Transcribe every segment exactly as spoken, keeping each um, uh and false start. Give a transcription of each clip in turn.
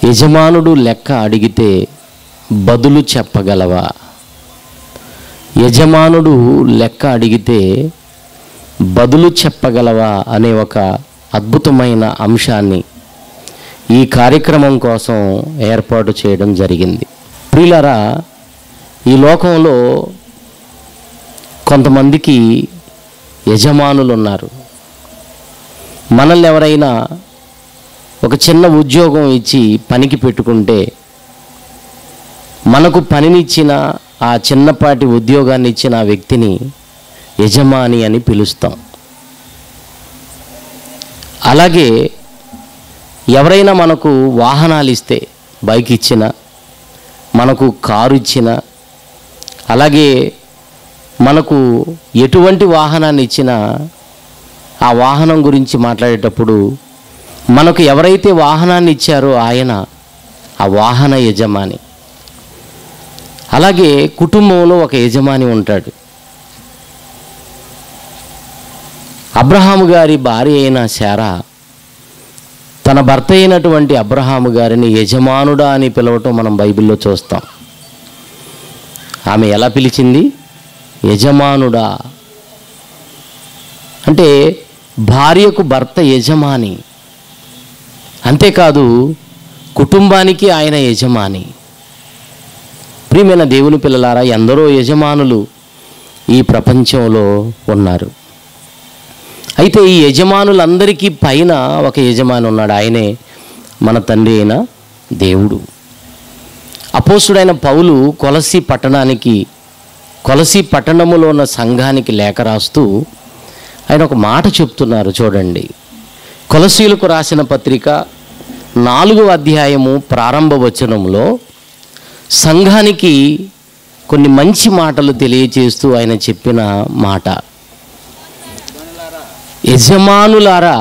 యజమానుడు లెక్క అడిగితే బదులు చెప్పగలవా? యజమానుడు లెక్క అడిగితే బదులు చెప్పగలవా అనే ఒక అద్భుతమైన అంశాన్ని ఈ కార్యక్రమం కోసం ఏర్పాటు చేయడం జరిగింది. ప్రియులారా, ఈ లోకంలో కొంతమందికి యజమానులు ఉన్నారు. మనల్ని ఎవరైనా ఒక చిన్న ఉద్యోగం ఇచ్చి పనికి పెట్టుకుంటే మనకు పనినిచ్చిన ఆ చిన్నపాటి ఉద్యోగాన్ని ఇచ్చిన ఆ వ్యక్తిని యజమాని అని పిలుస్తాం. అలాగే ఎవరైనా మనకు వాహనాలు ఇస్తే, బైక్ ఇచ్చినా, మనకు కారు ఇచ్చినా, అలాగే మనకు ఎటువంటి వాహనాన్ని ఇచ్చినా ఆ వాహనం గురించి మాట్లాడేటప్పుడు మనకు ఎవరైతే వాహనాన్ని ఇచ్చారో ఆయన ఆ వాహన యజమాని. అలాగే కుటుంబంలో ఒక యజమాని ఉంటాడు. అబ్రహాము గారి భార్య అయిన శారా తన భర్త అయినటువంటి అబ్రహాము గారిని యజమానుడా అని పిలవటం మనం బైబిల్లో చూస్తాం. ఆమె ఎలా పిలిచింది? యజమానుడా. అంటే భార్యకు భర్త యజమాని, అంతేకాదు కుటుంబానికి ఆయన యజమాని. ప్రియమైన దేవుని పిల్లలారా, ఎందరో యజమానులు ఈ ప్రపంచంలో ఉన్నారు. అయితే ఈ యజమానులందరికీ పైన ఒక యజమాని ఉన్నాడు. ఆయనే మన తండ్రి అయిన దేవుడు. అపోస్తుడైన పౌలు కొలసీ పట్టణానికి కొలసీ పట్టణములో ఉన్న సంఘానికి లేఖ రాస్తూ ఆయన ఒక మాట చెప్తున్నారు. చూడండి, కొలసీలకు రాసిన పత్రిక నాలుగో అధ్యాయము ప్రారంభ వచనంలో సంఘానికి కొన్ని మంచి మాటలు తెలియచేస్తూ ఆయన చెప్పిన మాట, యజమానులారా,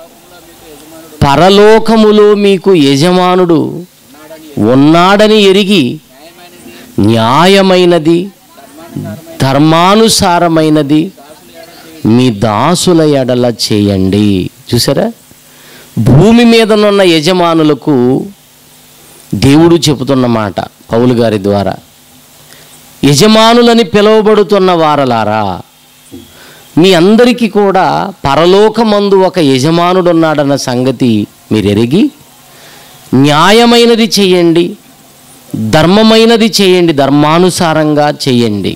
పరలోకములో మీకు యజమానుడు ఉన్నాడని ఎరిగి న్యాయమైనది ధర్మానుసారమైనది మీ దాసుల ఎడల చేయండి. చూసారా, భూమి మీదనున్న యజమానులకు దేవుడు చెబుతున్న మాట పౌలు గారి ద్వారా, యజమానులని పిలువబడుతున్న వారలారా, మీ అందరికీ కూడా పరలోకమందు ఒక యజమానుడు ఉన్నాడన్న సంగతి మీరు ఎరిగి న్యాయమైనది చేయండి, ధర్మమైనది చేయండి, ధర్మానుసారంగా చేయండి.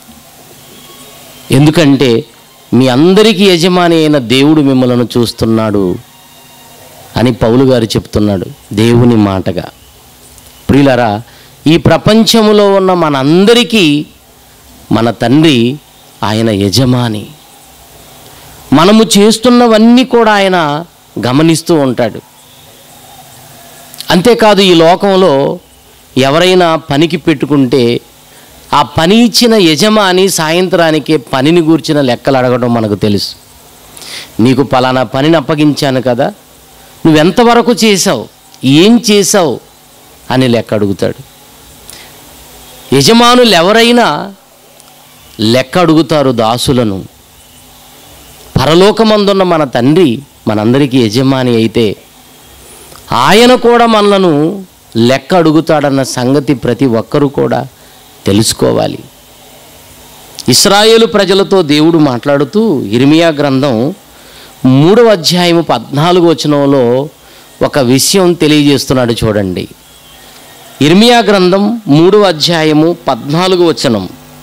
ఎందుకంటే మీ అందరికీ యజమాని అయిన దేవుడు మిమ్మల్ని చూస్తున్నాడు అని పౌలు గారు చెప్తున్నాడు దేవుని మాటగా. ప్రియులారా, ఈ ప్రపంచంలో ఉన్న మనందరికీ మన తండ్రి ఆయన యజమాని. మనము చేస్తున్నవన్నీ కూడా ఆయన గమనిస్తూ ఉంటాడు. అంతేకాదు, ఈ లోకంలో ఎవరైనా పనికి పెట్టుకుంటే ఆ పని ఇచ్చిన యజమాని సాయంత్రానికే పనిని గూర్చిన లెక్కలు అడగడం మనకు తెలుసు. నీకు పలానా పనిని అప్పగించాను కదా, నువ్వెంతవరకు చేసావు, ఏం చేసావు అని లెక్క అడుగుతాడు. యజమానులు ఎవరైనా లెక్క అడుగుతారు దాసులను. పరలోకమందున్న మన తండ్రి మనందరికీ యజమాని అయితే ఆయన కూడా మనలను లెక్క అడుగుతాడన్న సంగతి ప్రతి ఒక్కరూ కూడా తెలుసుకోవాలి. ఇశ్రాయేలు ప్రజలతో దేవుడు మాట్లాడుతూ ఇర్మియా గ్రంథం మూడవ అధ్యాయము పద్నాలుగు వచనంలో ఒక విషయం తెలియజేస్తున్నాడు. చూడండి, ఇర్మియా గ్రంథం మూడవ అధ్యాయము పద్నాలుగు వచనం,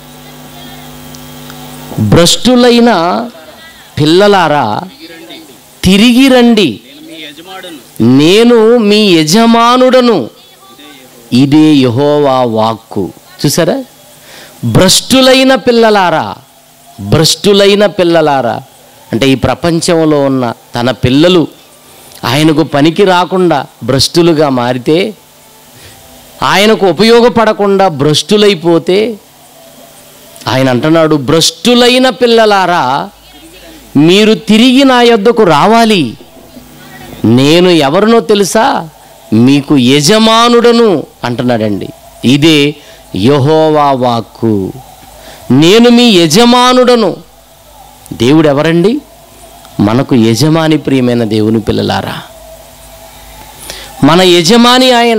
భ్రష్టులైన పిల్లలారా తిరిగి రండి, నేను మీ యజమానుడను, ఇదే యెహోవా వాక్కు. చూసారా, భ్రష్టులైన పిల్లలారా, భ్రష్టులైన పిల్లలారా అంటే ఈ ప్రపంచంలో ఉన్న తన పిల్లలు ఆయనకు పనికి రాకుండా భ్రష్టులుగా మారితే, ఆయనకు ఉపయోగపడకుండా భ్రష్టులైపోతే ఆయన అంటున్నాడు, భ్రష్టులైన పిల్లలారా మీరు తిరిగి నా యొద్దకు రావాలి, నేను ఎవరినో తెలుసా, మీకు యజమానుడను అంటున్నాడండి. ఇదే యెహోవా వాక్కు, నేను మీ యజమానుడను. దేవుడు ఎవరండి? మనకు యజమాని. ప్రియమైన దేవుని పిల్లలారా, మన యజమాని ఆయన.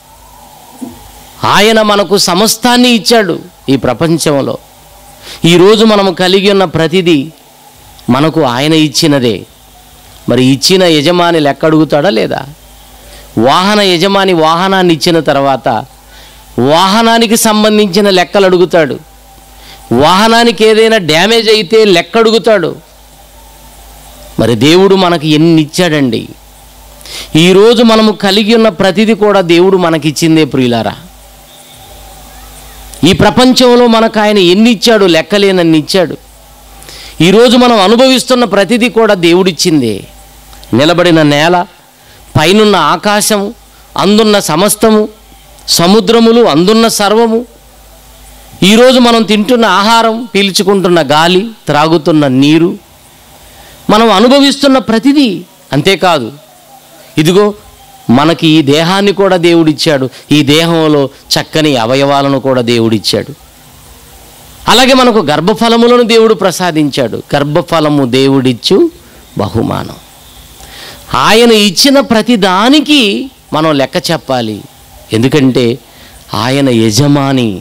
ఆయన మనకు సమస్తాన్ని ఇచ్చాడు ఈ ప్రపంచంలో. ఈరోజు మనము కలిగి ఉన్న ప్రతిదీ మనకు ఆయన ఇచ్చినదే. మరి ఇచ్చిన యజమాని లెక్క అడుగుతాడా లేదా? వాహన యజమాని వాహనాన్ని ఇచ్చిన తర్వాత వాహనానికి సంబంధించిన లెక్కలు అడుగుతాడు. వాహనానికి ఏదైనా డ్యామేజ్ అయితే లెక్క అడుగుతాడు. మరి దేవుడు మనకి ఎన్ని ఇచ్చాడండి. ఈరోజు మనము కలిగి ఉన్న ప్రతిదీ కూడా దేవుడు మనకిచ్చిందే ప్రియులారా. ఈ ప్రపంచంలో మనకు ఆయన ఎన్ని ఇచ్చాడు, లెక్కలేనన్ని ఇచ్చాడు. ఈరోజు మనం అనుభవిస్తున్న ప్రతిదీ కూడా దేవుడిచ్చిందే. నిలబడిన నేల, పైనున్న ఆకాశము, అందున్న సమస్తము, సముద్రములు, అందున్న సర్వము, ఈరోజు మనం తింటున్న ఆహారం, పీల్చుకుంటున్న గాలి, త్రాగుతున్న నీరు, మనం అనుభవిస్తున్న ప్రతిదీ. అంతేకాదు, ఇదిగో మనకి ఈ దేహాన్ని కూడా దేవుడిచ్చాడు. ఈ దేహంలో చక్కని అవయవాలను కూడా దేవుడిచ్చాడు. అలాగే మనకు గర్భఫలములను దేవుడు ప్రసాదించాడు. గర్భఫలము దేవుడిచ్చు బహుమానం. ఆయన ఇచ్చిన ప్రతి దానికి మనం లెక్క చెప్పాలి. ఎందుకంటే ఆయన యజమాని.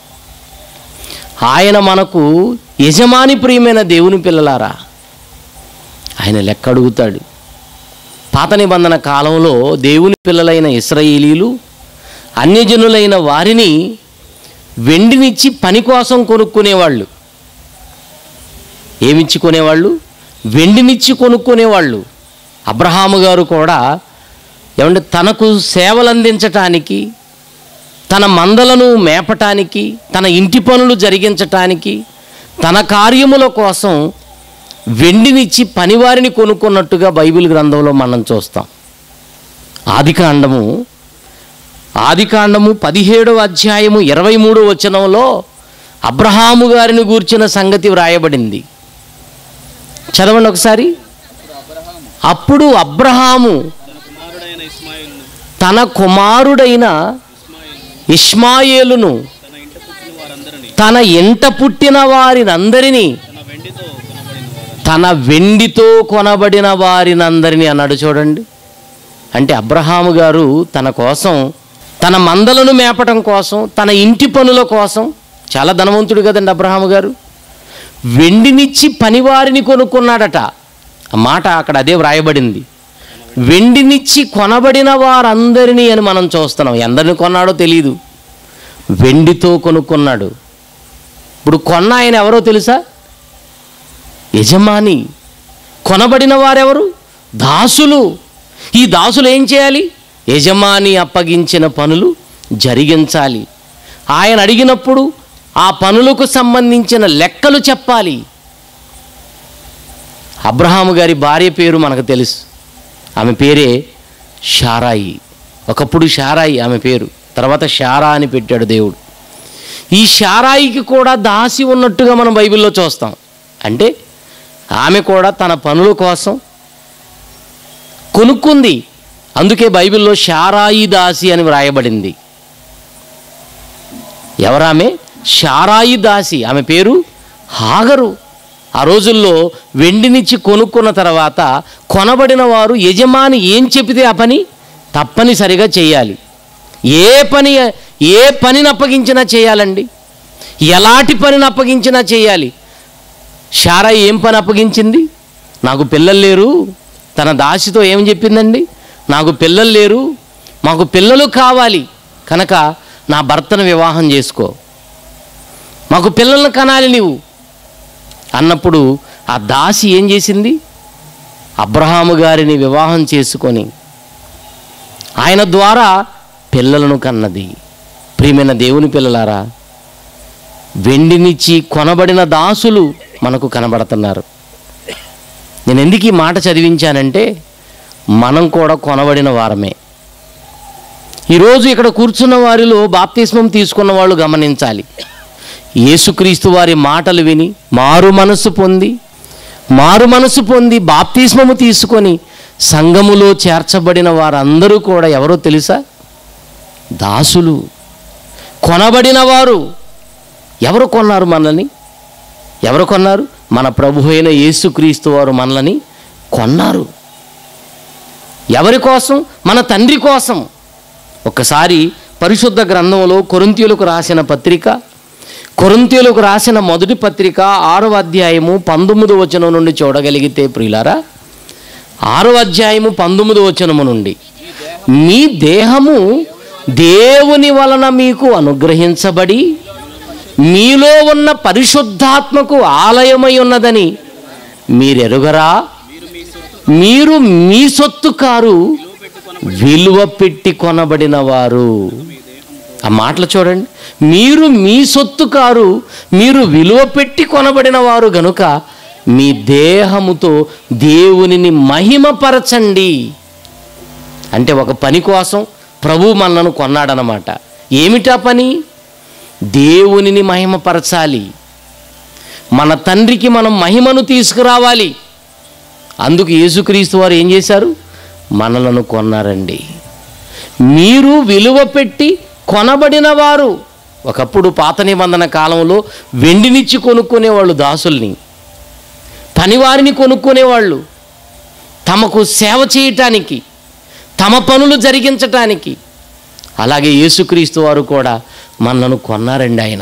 ఆయన మనకు యజమాని. ప్రియమైన దేవుని పిల్లలారా, ఆయన లెక్క అడుగుతాడు. పాత నిబంధన కాలంలో దేవుని పిల్లలైన ఇశ్రాయేలీలు అన్యజనులైన వారిని వెండినిచ్చి పని కోసం కొనుక్కునేవాళ్ళు. ఏమిచ్చి కొనేవాళ్ళు? వెండినిచ్చి కొనుక్కునేవాళ్ళు. అబ్రహాము గారు కూడా ఏమంటే తనకు సేవలు అందించటానికి, తన మందలను మేపటానికి, తన ఇంటి పనులు జరిగించటానికి, తన కార్యముల కోసం వెండినిచ్చి పనివారిని కొనుక్కున్నట్టుగా బైబిల్ గ్రంథంలో మనం చూస్తాం. ఆదికాండము ఆదికాండము పదిహేడవ అధ్యాయము ఇరవై మూడవ వచనంలో అబ్రహాము గారిని గూర్చిన సంగతి వ్రాయబడింది. చదవండి ఒకసారి. అప్పుడు అబ్రహాము తన కుమారుడైన ఇష్మాయేలును తన ఇంట పుట్టిన వారినందరినీ తన వెండితో కొనబడిన వారినందరినీ అన్నాడు. చూడండి, అంటే అబ్రహాము గారు తన కోసం, తన మందలను మేపటం కోసం, తన ఇంటి పనుల కోసం, చాలా ధనవంతుడు కదండి అబ్రహాము గారు, వెండినిచ్చి పనివారిని కొనుక్కున్నాడట. ఆ మాట అక్కడ అదే వ్రాయబడింది. వెండినిచ్చి కొనబడిన వారందరినీ అని మనం చూస్తున్నాం. ఎందరిని కొన్నాడో తెలియదు, వెండితో కొనుక్కున్నాడు. ఇప్పుడు కొన్న ఆయన ఎవరో తెలుసా? యజమాని. కొనబడిన వారెవరు? దాసులు. ఈ దాసులు ఏం చేయాలి? యజమాని అప్పగించిన పనులు జరిగించాలి. ఆయన అడిగినప్పుడు ఆ పనులకు సంబంధించిన లెక్కలు చెప్పాలి. అబ్రహాము గారి భార్య పేరు మనకు తెలుసు. ఆమె పేరే షారాయి. ఒకప్పుడు షారాయి ఆమె పేరు, తర్వాత షారా అని పెట్టాడు దేవుడు. ఈ షారాయికి కూడా దాసి ఉన్నట్టుగా మనం బైబిల్లో చూస్తాం. అంటే ఆమె కూడా తన పనుల కోసం కొనుక్కుంది. అందుకే బైబిల్లో షారాయి దాసి అని వ్రాయబడింది. ఎవరామె? షారాయి దాసి. ఆమె పేరు హాగరు. ఆ రోజుల్లో వెండినిచ్చి కొనుక్కున్న తర్వాత కొనబడిన వారు యజమాని ఏం చెబితే ఆ పని తప్పనిసరిగా చేయాలి. ఏ పని ఏ పనిని అప్పగించినా చేయాలండి. ఎలాంటి పనిని అప్పగించినా చేయాలి. షారా ఏం పని అప్పగించింది? నాకు పిల్లలు లేరు. తన దాసితో ఏం చెప్పిందండి? నాకు పిల్లలు లేరు, మాకు పిల్లలు కావాలి కనుక నా భర్తను వివాహం చేసుకో, మాకు పిల్లలను కనాలి నీవు అన్నప్పుడు ఆ దాసి ఏం చేసింది? అబ్రహాము గారిని వివాహం చేసుకొని ఆయన ద్వారా పిల్లలను కన్నది. ప్రియమైన దేవుని పిల్లలారా, వెండినిచ్చి కొనబడిన దాసులు మనకు కనబడుతున్నారు. నేను ఎందుకు ఈ మాట చదివించానంటే మనం కూడా కొనబడిన వారమే. ఈరోజు ఇక్కడ కూర్చున్న వారిలో బాప్తిస్మం తీసుకున్న వాళ్ళు గమనించాలి. యేసుక్రీస్తు వారి మాటలు విని మారు మనసు పొంది మారు మనసు పొంది బాప్తిస్మము తీసుకొని సంఘములో చేర్చబడిన వారందరూ కూడా ఎవరో తెలుసా? దాసులు, కొనబడిన వారు. ఎవరు కొన్నారు మనల్ని? ఎవరు కొన్నారు? మన ప్రభు అయిన యేసుక్రీస్తు వారు మనల్ని కొన్నారు. ఎవరి కోసం? మన తండ్రి కోసం. ఒకసారి పరిశుద్ధ గ్రంథంలో కొరింథీయులకు రాసిన పత్రిక కొరింథీయులకు రాసిన మొదటి పత్రిక ఆరవ అధ్యాయము పంతొమ్మిది వచనం నుండి చూడగలిగితే ప్రియులారా, ఆరవ అధ్యాయము పంతొమ్మిది వచనము నుండి, మీ దేహము దేవుని వలన మీకు అనుగ్రహించబడి మీలో ఉన్న పరిశుద్ధాత్మకు ఆలయమై ఉన్నదని మీరెరుగరా? మీరు మీ సొత్తు కారు, విలువ పెట్టి కొనబడిన వారు. ఆ మాటలు చూడండి. మీరు మీ సొత్తు కారు, మీరు విలువ పెట్టి కొనబడిన వారు గనుక మీ దేహముతో దేవునిని మహిమపరచండి. అంటే ఒక పని కోసం ప్రభు మనలను కొన్నాడనమాట. ఏమిటా పని? దేవునిని మహిమపరచాలి. మన తండ్రికి మనం మహిమను తీసుకురావాలి. అందుకు యేసుక్రీస్తు వారు ఏం చేశారు? మనలను కొన్నారండి. మీరు విలువ పెట్టి కొనబడిన వారు. ఒకప్పుడు పాత నిబంధన కాలంలో వెండినిచ్చి కొనుక్కునేవాళ్ళు దాసుల్ని, పనివారిని కొనుక్కునేవాళ్ళు తమకు సేవ చేయటానికి, తమ పనులు జరిగించటానికి. అలాగే యేసుక్రీస్తు వారు కూడా మనలను కొన్నారండి. ఆయన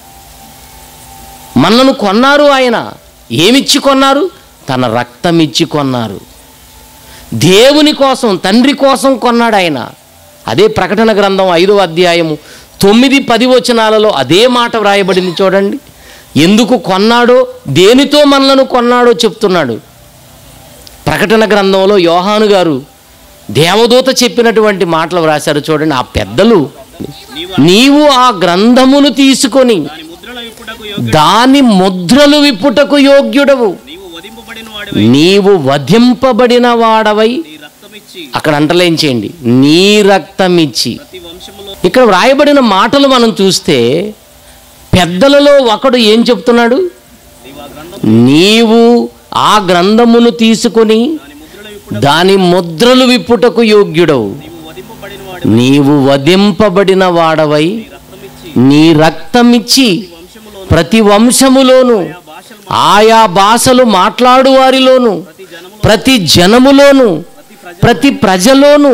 మనలను కొన్నారు. ఆయన ఏమిచ్చి కొన్నారు? తన రక్తం ఇచ్చి కొన్నారు. దేవుని కోసం, తండ్రి కోసం కొన్నాడు ఆయన. అదే ప్రకటన గ్రంథం ఐదవ అధ్యాయము తొమ్మిది పది వచనాలలో అదే మాట వ్రాయబడింది చూడండి. ఎందుకు కొన్నాడో, దేనితో మనలను కొన్నాడో చెప్తున్నాడు. ప్రకటన గ్రంథంలో యోహాను గారు దేవదూత చెప్పినటువంటి మాటలు వ్రాశారు చూడండి. ఆ పెద్దలు, నీవు ఆ గ్రంథమును తీసుకొని దాని ముద్రలు విప్పుటకు యోగ్యుడవు, నీవు వధింపబడిన వాడవై, అక్కడ అంటలేం చేయండి, నీ రక్తమిచ్చి. ఇక్కడ వ్రాయబడిన మాటలు మనం చూస్తే పెద్దలలో ఒకడు ఏం చెప్తున్నాడు? నీవు ఆ గ్రంథమును తీసుకొని దాని ముద్రలు విప్పుటకు యోగ్యుడవు, నీవు వధింపబడిన వాడవై నీ రక్తమిచ్చి ప్రతి వంశములోను, ఆయా భాషలు మాట్లాడు వారిలోను, ప్రతి జనములోను, ప్రతి ప్రజలోను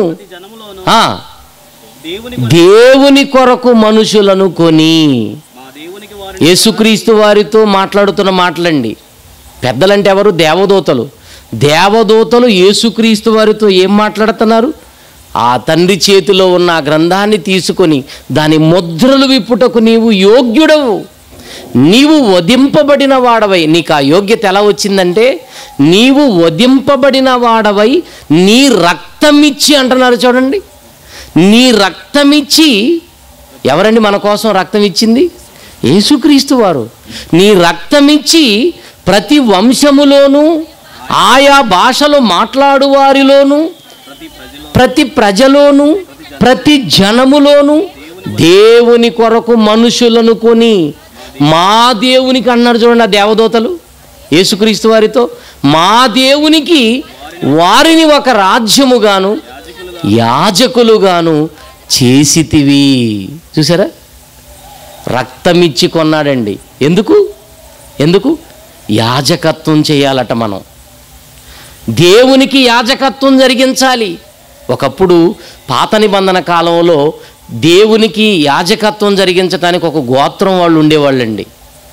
దేవుని కొరకు మనుషులను కొని. యేసుక్రీస్తు వారితో మాట్లాడుతున్న మాటలండి. పెద్దలంటే ఎవరు? దేవదూతలు. దేవదూతలు యేసుక్రీస్తు వారితో ఏం మాట్లాడుతున్నారు? ఆ తండ్రి చేతిలో ఉన్న ఆ గ్రంథాన్ని తీసుకొని దాని ముద్రలు విప్పుటకు నీవు యోగ్యుడవు, నీవు వధింపబడిన వాడవై. నీకు ఆ యోగ్యత ఎలా వచ్చిందంటే, నీవు వధింపబడిన వాడవై నీ రక్తమిచ్చి అంటున్నారు చూడండి. నీ రక్తమిచ్చి. ఎవరండి మన కోసం రక్తం ఇచ్చింది? యేసుక్రీస్తు వారు. నీ రక్తమిచ్చి ప్రతి వంశములోను, ఆయా భాషలు మాట్లాడు వారిలోను, ప్రతి ప్రజలోను, ప్రతి జనములోను దేవుని కొరకు మనుషులను కొని. మా దేవునికి అన్నారు చూడండి ఆ దేవదూతలు యేసుక్రీస్తు వారితో, మా దేవునికి వారిని ఒక రాజ్యముగాను యాజకులుగాను చేసితివి. చూసారా? రక్తమిచ్చి కొన్నాడండి. ఎందుకు? ఎందుకు? యాజకత్వం చేయాలట. మనం దేవునికి యాజకత్వం జరిగించాలి. ఒకప్పుడు పాత నిబంధన కాలంలో దేవునికి యాజకత్వం జరిగించడానికి ఒక గోత్రం వాళ్ళు ఉండేవాళ్ళండి.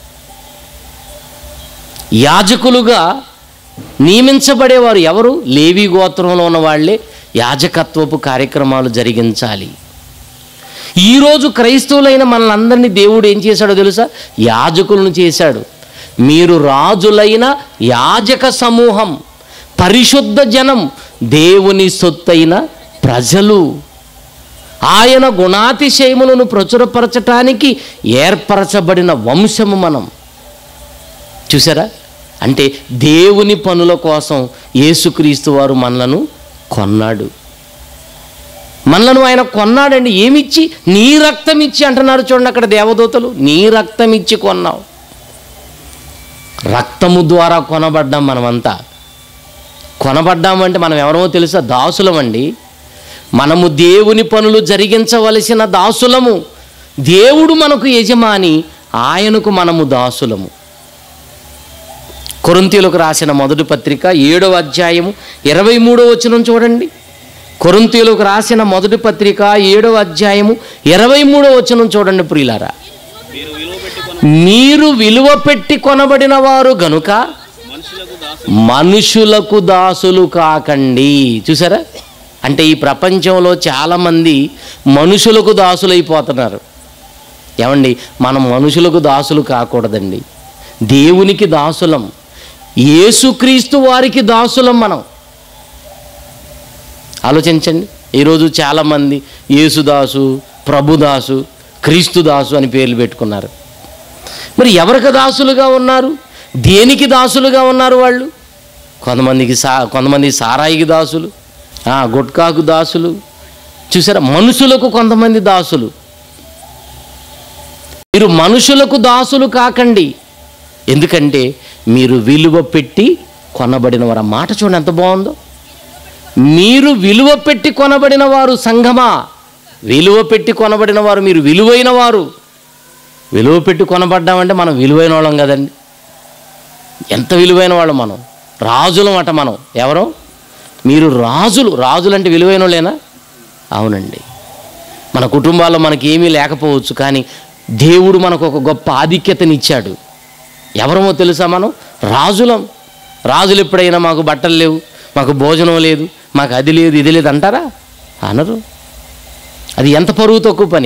యాజకులుగా నియమించబడేవారు ఎవరు? లేవి గోత్రంలో ఉన్న వాళ్ళే యాజకత్వపు కార్యక్రమాలు జరిగించాలి. ఈరోజు క్రైస్తవులైన మనల్ని దేవుడు ఏం చేశాడో తెలుసా? యాజకులను చేశాడు. మీరు రాజులైన యాజక సమూహం, పరిశుద్ధ జనం, దేవుని సొత్తైన ప్రజలు, ఆయన గుణాతిశయములను ప్రచురపరచటానికి ఏర్పరచబడిన వంశము మనం. చూసారా? అంటే దేవుని పనుల కోసం యేసుక్రీస్తు వారు మనలను కొన్నాడు. మనలను ఆయన కొన్నాడండి. ఏమిచ్చి? నీ రక్తం ఇచ్చి అంటున్నారు చూడండి అక్కడ దేవదూతలు. నీ రక్తం ఇచ్చి కొన్నావు. రక్తము ద్వారా కొనబడ్డాం మనమంతా. కొనబడ్డామంటే మనం ఎవరో తెలుసా? దాసులమండి. మనము దేవుని పనులు జరిగించవలసిన దాసులము. దేవుడు మనకు యజమాని, ఆయనకు మనము దాసులము. కొరింథీయులకు రాసిన మొదటి పత్రిక ఏడవ అధ్యాయము ఇరవై మూడవ వచనం చూడండి. కొరింథీయులకు రాసిన మొదటి పత్రిక ఏడవ అధ్యాయము ఇరవై మూడవ వచనం చూడండి ప్రియులారా. మీరు విలువ పెట్టి కొనబడిన వారు గనుక మనుషులకు దాసులు కాకండి. చూసారా, అంటే ఈ ప్రపంచంలో చాలామంది మనుషులకు దాసులైపోతున్నారు. ఏమండి, మనం మనుషులకు దాసులు కాకూడదండి, దేవునికి దాసులం, యేసుక్రీస్తు వారికి దాసులం మనం. ఆలోచించండి, ఈరోజు చాలామంది యేసుదాసు, ప్రభుదాసు, క్రీస్తుదాసు అని పేర్లు పెట్టుకున్నారు. మరి ఎవరికి దాసులుగా ఉన్నారు? దేనికి దాసులుగా ఉన్నారు వాళ్ళు? కొంతమందికి సా కొంతమంది సారాయికి దాసులు, గుట్కాకు దాసులు. చూసారా, మనుషులకు కొంతమంది దాసులు. మీరు మనుషులకు దాసులు కాకండి, ఎందుకంటే మీరు విలువ పెట్టి కొనబడిన వారు. మాట చూడండి ఎంత బాగుందో. మీరు విలువ పెట్టి కొనబడిన వారు. సంఘమా, విలువ పెట్టి కొనబడిన వారు. మీరు విలువైన వారు. విలువ పెట్టి కొనబడ్డామంటే మనం విలువైన వాళ్ళం కదండి. ఎంత విలువైన వాళ్ళు మనం, రాజులం అట మనం. ఎవరో మీరు రాజులు. రాజులు అంటే విలువైన వాళ్ళేనా? అవునండి. మన కుటుంబాల్లో మనకి ఏమీ లేకపోవచ్చు, కానీ దేవుడు మనకు ఒక గొప్ప ఆధిక్యతనిచ్చాడు. ఎవరమో తెలుసా? మనం రాజులం. రాజులు ఎప్పుడైనా మాకు బట్టలు లేవు, మాకు భోజనం లేదు, మాకు అది లేదు ఇది లేదు అంటారా? అనరు. అది ఎంత పరువు తక్కువ పని.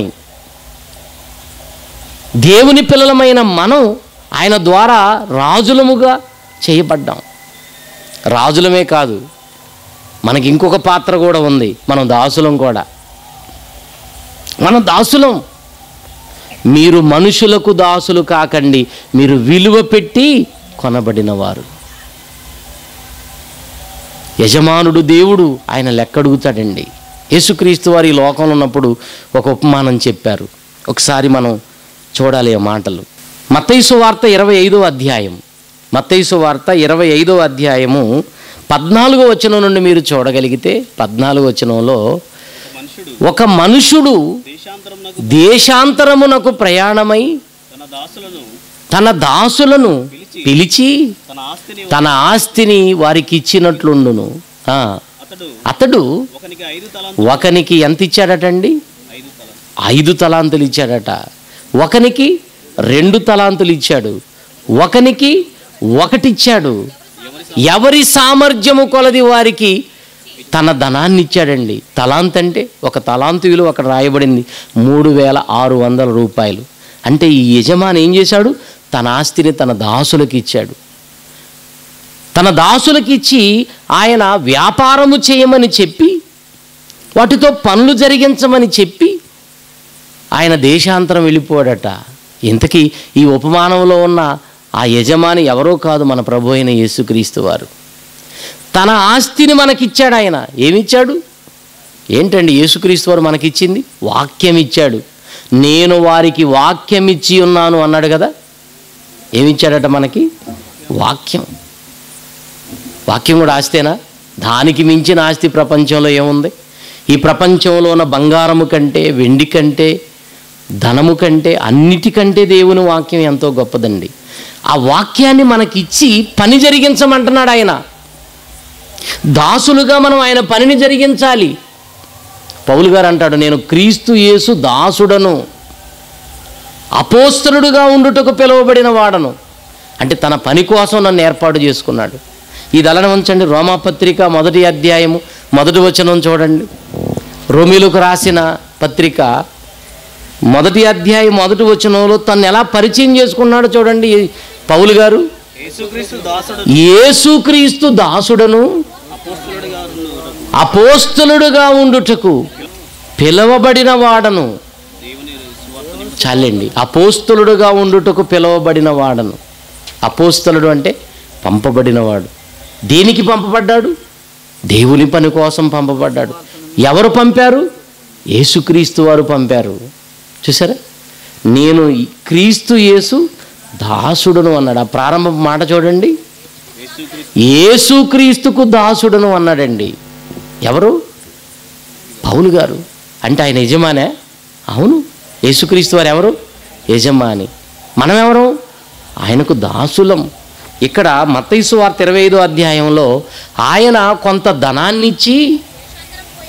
దేవుని పిల్లలమైన మనం ఆయన ద్వారా రాజులముగా చేయబడ్డాం. రాజులమే కాదు, మనకి ఇంకొక పాత్ర కూడా ఉంది, మనం దాసులం కూడా. మనం దాసులం. మీరు మనుషులకు దాసులు కాకండి, మీరు విలువ పెట్టి కొనబడిన వారు. యజమానుడు దేవుడు, ఆయన లెక్క అడుగుతాడండి. యేసుక్రీస్తు వారు ఈ లోకంలో ఉన్నప్పుడు ఒక ఉపమానం చెప్పారు. ఒకసారి మనం చూడాలి ఆ మాటలు. మత్తయి సువార్త ఇరవై ఐదవ అధ్యాయం మత్తయి సువార్త ఇరవై ఐదవ అధ్యాయము పద్నాలుగో వచనం నుండి మీరు చూడగలిగితే, పద్నాలుగో వచనంలో ఒక మనుషుడు దేశాంతరమునకు ప్రయాణమై తన దాసులను పిలిచి తన ఆస్తిని వారికి ఇచ్చినట్లుండును. అతడు ఒకనికి ఎంత ఇచ్చాడటండి? ఐదు తలాంతులు ఇచ్చాడట. ఒకనికి రెండు తలాంతులు ఇచ్చాడు, ఒకనికి ఒకటిచ్చాడు. ఎవరి సామర్థ్యము కొలది వారికి తన ధనాన్ని ఇచ్చాడండి. తలాంత్ అంటే ఒక తలాంతు విలువ అక్కడ రాయబడింది మూడు వేల ఆరు వందల రూపాయలు. అంటే ఈ యజమాని ఏం చేశాడు? తన ఆస్తిని తన దాసులకు ఇచ్చాడు. తన దాసులకు ఇచ్చి ఆయన వ్యాపారము చేయమని చెప్పి, వాటితో పనులు జరిగించమని చెప్పి ఆయన దేశాంతరం వెళ్ళిపోయాడట. ఇంతకీ ఈ ఉపమానంలో ఉన్న ఆ యజమాని ఎవరో కాదు, మన ప్రభు అయిన యేసుక్రీస్తు వారు. తన ఆస్తిని మనకిచ్చాడు. ఆయన ఏమిచ్చాడు? ఏంటండి యేసుక్రీస్తు వారు మనకిచ్చింది? వాక్యం ఇచ్చాడు. నేను వారికి వాక్యం ఇచ్చి ఉన్నాను అన్నాడు కదా. ఏమిచ్చాడట మనకి? వాక్యం. వాక్యం కూడా ఆస్తేనా? దానికి మించిన ఆస్తి ప్రపంచంలో ఏముంది? ఈ ప్రపంచంలో ఉన్న బంగారము కంటే, వెండి కంటే, ధనము కంటే, అన్నిటికంటే దేవుని వాక్యం ఎంతో గొప్పదండి. ఆ వాక్యాన్ని మనకిచ్చి పని జరిగించమంటున్నాడు ఆయన. దాసులుగా మనం ఆయన పనిని జరిగించాలి. పౌలు గారు అంటాడు, నేను క్రీస్తు యేసు దాసుడను, అపోస్తలుడుగా ఉండుటకు పిలువబడిన వాడను. అంటే తన పని కోసం నన్ను ఏర్పాటు చేసుకున్నాడు. ఇది అలానే ఉంచండి. రోమాపత్రిక మొదటి అధ్యాయము మొదటి వచనం చూడండి. రోమీలకు రాసిన పత్రిక మొదటి అధ్యాయం మొదటి వచనంలో తను ఎలా పరిచయం చేసుకున్నాడో చూడండి పౌలు గారు. యేసుక్రీస్తు దాసుడను అపోస్తలుడుగా ఉండుటకు పిలవబడిన వాడను. చాలండి. అపోస్తలుడుగా ఉండుటకు పిలవబడిన వాడను. అపోస్తలుడు అంటే పంపబడినవాడు. దేనికి పంపబడ్డాడు? దేవుని పని కోసం పంపబడ్డాడు. ఎవరు పంపారు? యేసుక్రీస్తు వారు పంపారు. చూసారా, నేను క్రీస్తు యేసు దాసుడును అన్నాడు. ఆ ప్రారంభ మాట చూడండి, యేసుక్రీస్తుకు దాసుడును అన్నాడండి. ఎవరు? పౌలు గారు. అంటే ఆయన యజమానే? అవును. యేసుక్రీస్తు వారు ఎవరు? యజమాని. మనం ఎవరు? ఆయనకు దాసులం. ఇక్కడ మత్తయి సువార్త ఇరవై ఐదో అధ్యాయంలో ఆయన కొంత ధనాన్నిచ్చి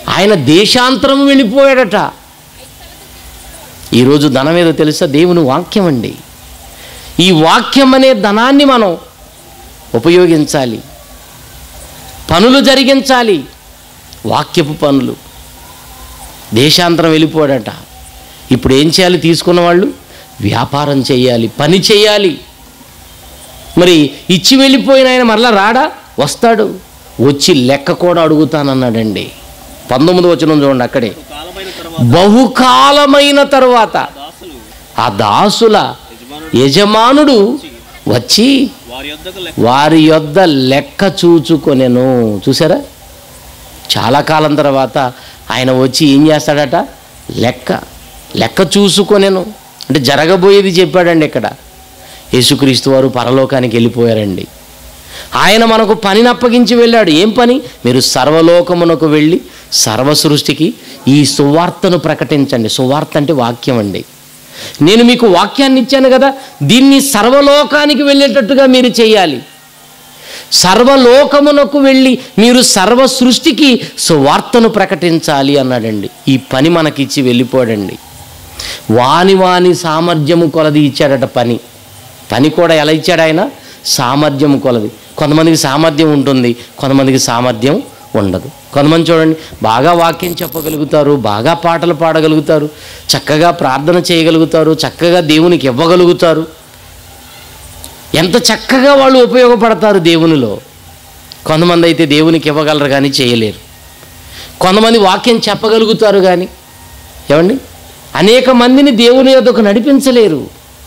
ఆయన దేశాంతరం వెళ్ళిపోయాడట. ఈరోజు ధనం ఏదో తెలుసా? దేవుని వాక్యం అండి. ఈ వాక్యం అనే ధనాన్ని మనం ఉపయోగించాలి, పనులు జరిగించాలి, వాక్యపు పనులు. దేశాంతరం వెళ్ళిపోయాడట. ఇప్పుడు ఏం చేయాలి? తీసుకున్న వాళ్ళు వ్యాపారం చేయాలి, పని చేయాలి. మరి ఇచ్చి వెళ్ళిపోయిన ఆయన మరలా రాడా? వస్తాడు. వచ్చి లెక్క కూడా అడుగుతానన్నాడండి. పంతొమ్మిది వచనం చూడండి అక్కడే. బహుకాలమైన తరువాత ఆ దాసుల యజమానుడు వచ్చి వారి యొద్ద లెక్క చూచుకొనెను. చూసారా? చాలా కాలం తర్వాత ఆయన వచ్చి ఏం చేస్తాడట? లెక్క లెక్క చూసుకొనెను. అంటే జరగబోయేది చెప్పాడండి ఇక్కడ. యేసుక్రీస్తు వారు పరలోకానికి వెళ్ళిపోయారండి. ఆయన మనకు పనిని అప్పగించి వెళ్ళాడు. ఏం పని? మీరు సర్వలోకమునకు వెళ్ళి సర్వ సృష్టికి ఈ సువార్తను ప్రకటించండి. సువార్త అంటే వాక్యం అండి. నేను మీకు వాక్యాన్ని ఇచ్చాను కదా, దీన్ని సర్వలోకానికి వెళ్ళేటట్టుగా మీరు చేయాలి. సర్వలోకమునకు వెళ్ళి మీరు సర్వ సృష్టికి సువార్తను ప్రకటించాలి అన్నాడండి. ఈ పని మనకిచ్చి వెళ్ళిపోయాడండి. వాని వాని సామర్థ్యము కొలది ఇచ్చాడట పని. పని కూడా ఎలా ఇచ్చాడు ఆయన? సామర్థ్యము కొలది. కొంతమందికి సామర్థ్యం ఉంటుంది, కొంతమందికి సామర్థ్యం ఉండదు. కొంతమంది చూడండి, బాగా వాక్యం చెప్పగలుగుతారు, బాగా పాటలు పాడగలుగుతారు, చక్కగా ప్రార్థన చేయగలుగుతారు, చక్కగా దేవునికి ఇవ్వగలుగుతారు. ఎంత చక్కగా వాళ్ళు ఉపయోగపడతారు దేవునిలో. కొంతమంది అయితే దేవునికి ఇవ్వగలరు కానీ చేయలేరు. కొంతమంది వాక్యం చెప్పగలుగుతారు కానీ ఏమండి అనేక మందిని దేవుని యొద్దకు నడిపించలేరు.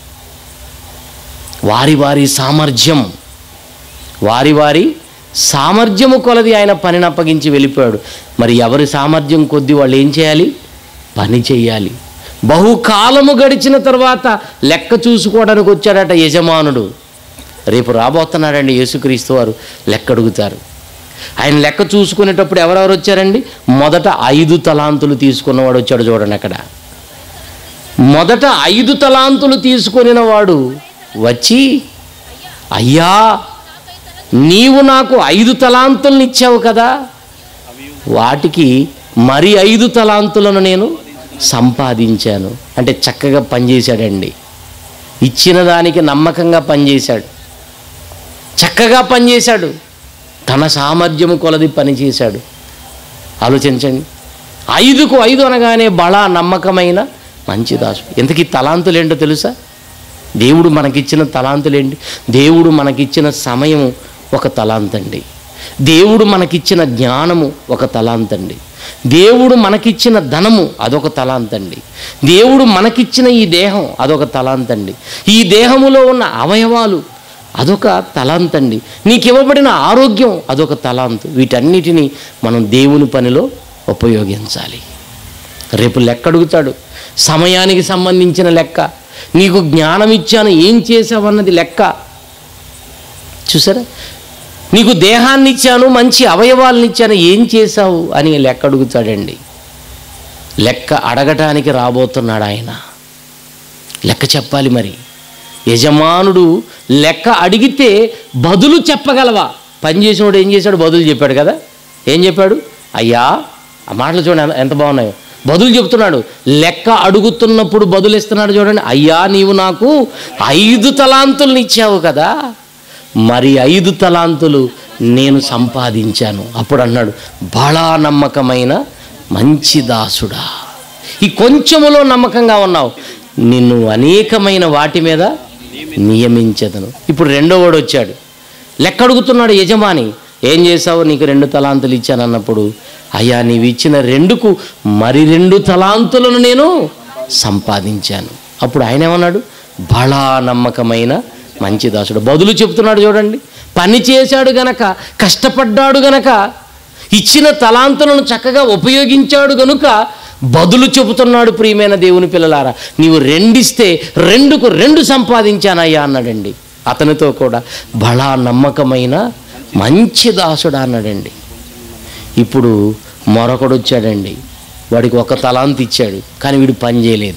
వారి వారి సామర్థ్యం వారి వారి సామర్థ్యము కొలది ఆయన పనిని అప్పగించి వెళ్ళిపోయాడు. మరి ఎవరి సామర్థ్యం కొద్ది వాళ్ళు ఏం చేయాలి? పని చేయాలి. బహుకాలము గడిచిన తర్వాత లెక్క చూసుకోవడానికి వచ్చాడట యజమానుడు. రేపు రాబోతున్నాడండి యేసుక్రీస్తు వారు, లెక్క అడుగుతారు. ఆయన లెక్క చూసుకునేటప్పుడు ఎవరెవరు వచ్చారండి? మొదట ఐదు తలాంతులు తీసుకున్నవాడు వచ్చాడు. చూడండి అక్కడ. మొదట ఐదు తలాంతులు తీసుకొనిన వాడు వచ్చి, అయ్యా నీవు నాకు ఐదు తలాంతులను ఇచ్చావు కదా, వాటికి మరి ఐదు తలాంతులను నేను సంపాదించాను. అంటే చక్కగా పనిచేశాడండి. ఇచ్చిన దానికి నమ్మకంగా పనిచేశాడు, చక్కగా పనిచేశాడు, తన సామర్థ్యము కొలది పనిచేశాడు. ఆలోచించండి. ఐదుకు ఐదు అనగానే బలా నమ్మకమైన మంచి దాసు. ఇంతకీ తలాంతులు ఏంటో తెలుసా? దేవుడు మనకిచ్చిన తలాంతులేంటి? దేవుడు మనకిచ్చిన సమయము ఒక తలాంతండి. దేవుడు మనకిచ్చిన జ్ఞానము ఒక తలాంతండి. దేవుడు మనకిచ్చిన ధనము అదొక తలాంతండి. దేవుడు మనకిచ్చిన ఈ దేహం అదొక తలాంతండి. ఈ దేహములో ఉన్న అవయవాలు అదొక తలాంతండి. నీకు ఇవ్వబడిన ఆరోగ్యం అదొక తలాంతు. వీటన్నిటినీ మనం దేవుని పనిలో ఉపయోగించాలి. రేపు లెక్క అడుగుతాడు. సమయానికి సంబంధించిన లెక్క, నీకు జ్ఞానం ఇచ్చాను ఏం చేసావన్నది లెక్క. చూసారా? నీకు దేహాన్ని ఇచ్చాను, మంచి అవయవాలను ఇచ్చాను, ఏం చేశావు అని లెక్క అడుగుతాడండి. లెక్క అడగటానికి రాబోతున్నాడు ఆయన. లెక్క చెప్పాలి. మరి యజమానుడు లెక్క అడిగితే బదులు చెప్పగలవా? పని చేసినోడు ఏం చేశాడు? బదులు చెప్పాడు కదా. ఏం చెప్పాడు? అయ్యా, ఆ మాటలు చూడండి ఎంత బాగున్నాయో. బదులు చెప్తున్నాడు. లెక్క అడుగుతున్నప్పుడు బదులు ఇస్తున్నాడు చూడండి. అయ్యా నీవు నాకు ఐదు తలాంతులను ఇచ్చావు కదా, మరి ఐదు తలాంతులు నేను సంపాదించాను. అప్పుడు అన్నాడు, బలా నమ్మకమైన మంచి దాసుడా, ఈ కొంచెములో నమ్మకంగా ఉన్నావు, నిన్ను అనేకమైన వాటి మీద నియమించదను. ఇప్పుడు రెండో వాడు వచ్చాడు. లెక్క అడుగుతున్నాడు యజమాని. ఏం చేసావు? నీకు రెండు తలాంతులు ఇచ్చాను అన్నప్పుడు, అయ్యా నీవు ఇచ్చిన రెండుకు మరి రెండు తలాంతులను నేను సంపాదించాను. అప్పుడు ఆయన ఏమన్నాడు? బలా నమ్మకమైన మంచి దాసుడు. బదులు చెప్తున్నాడు చూడండి. పని చేశాడు గనక, కష్టపడ్డాడు గనక, ఇచ్చిన తలాంతులను చక్కగా ఉపయోగించాడు గనుక బదులు చెబుతున్నాడు. ప్రియమైన దేవుని పిల్లలారా, నీవు రెండిస్తే రెండుకు రెండు సంపాదించానయ్యా అన్నాడండి. అతనితో కూడా బలా నమ్మకమైన మంచి దాసుడు అన్నాడండి. ఇప్పుడు మరొకడు వచ్చాడండి. వాడికి ఒక తలాంతు ఇచ్చాడు, కానీ వీడు పని చేయలేదు.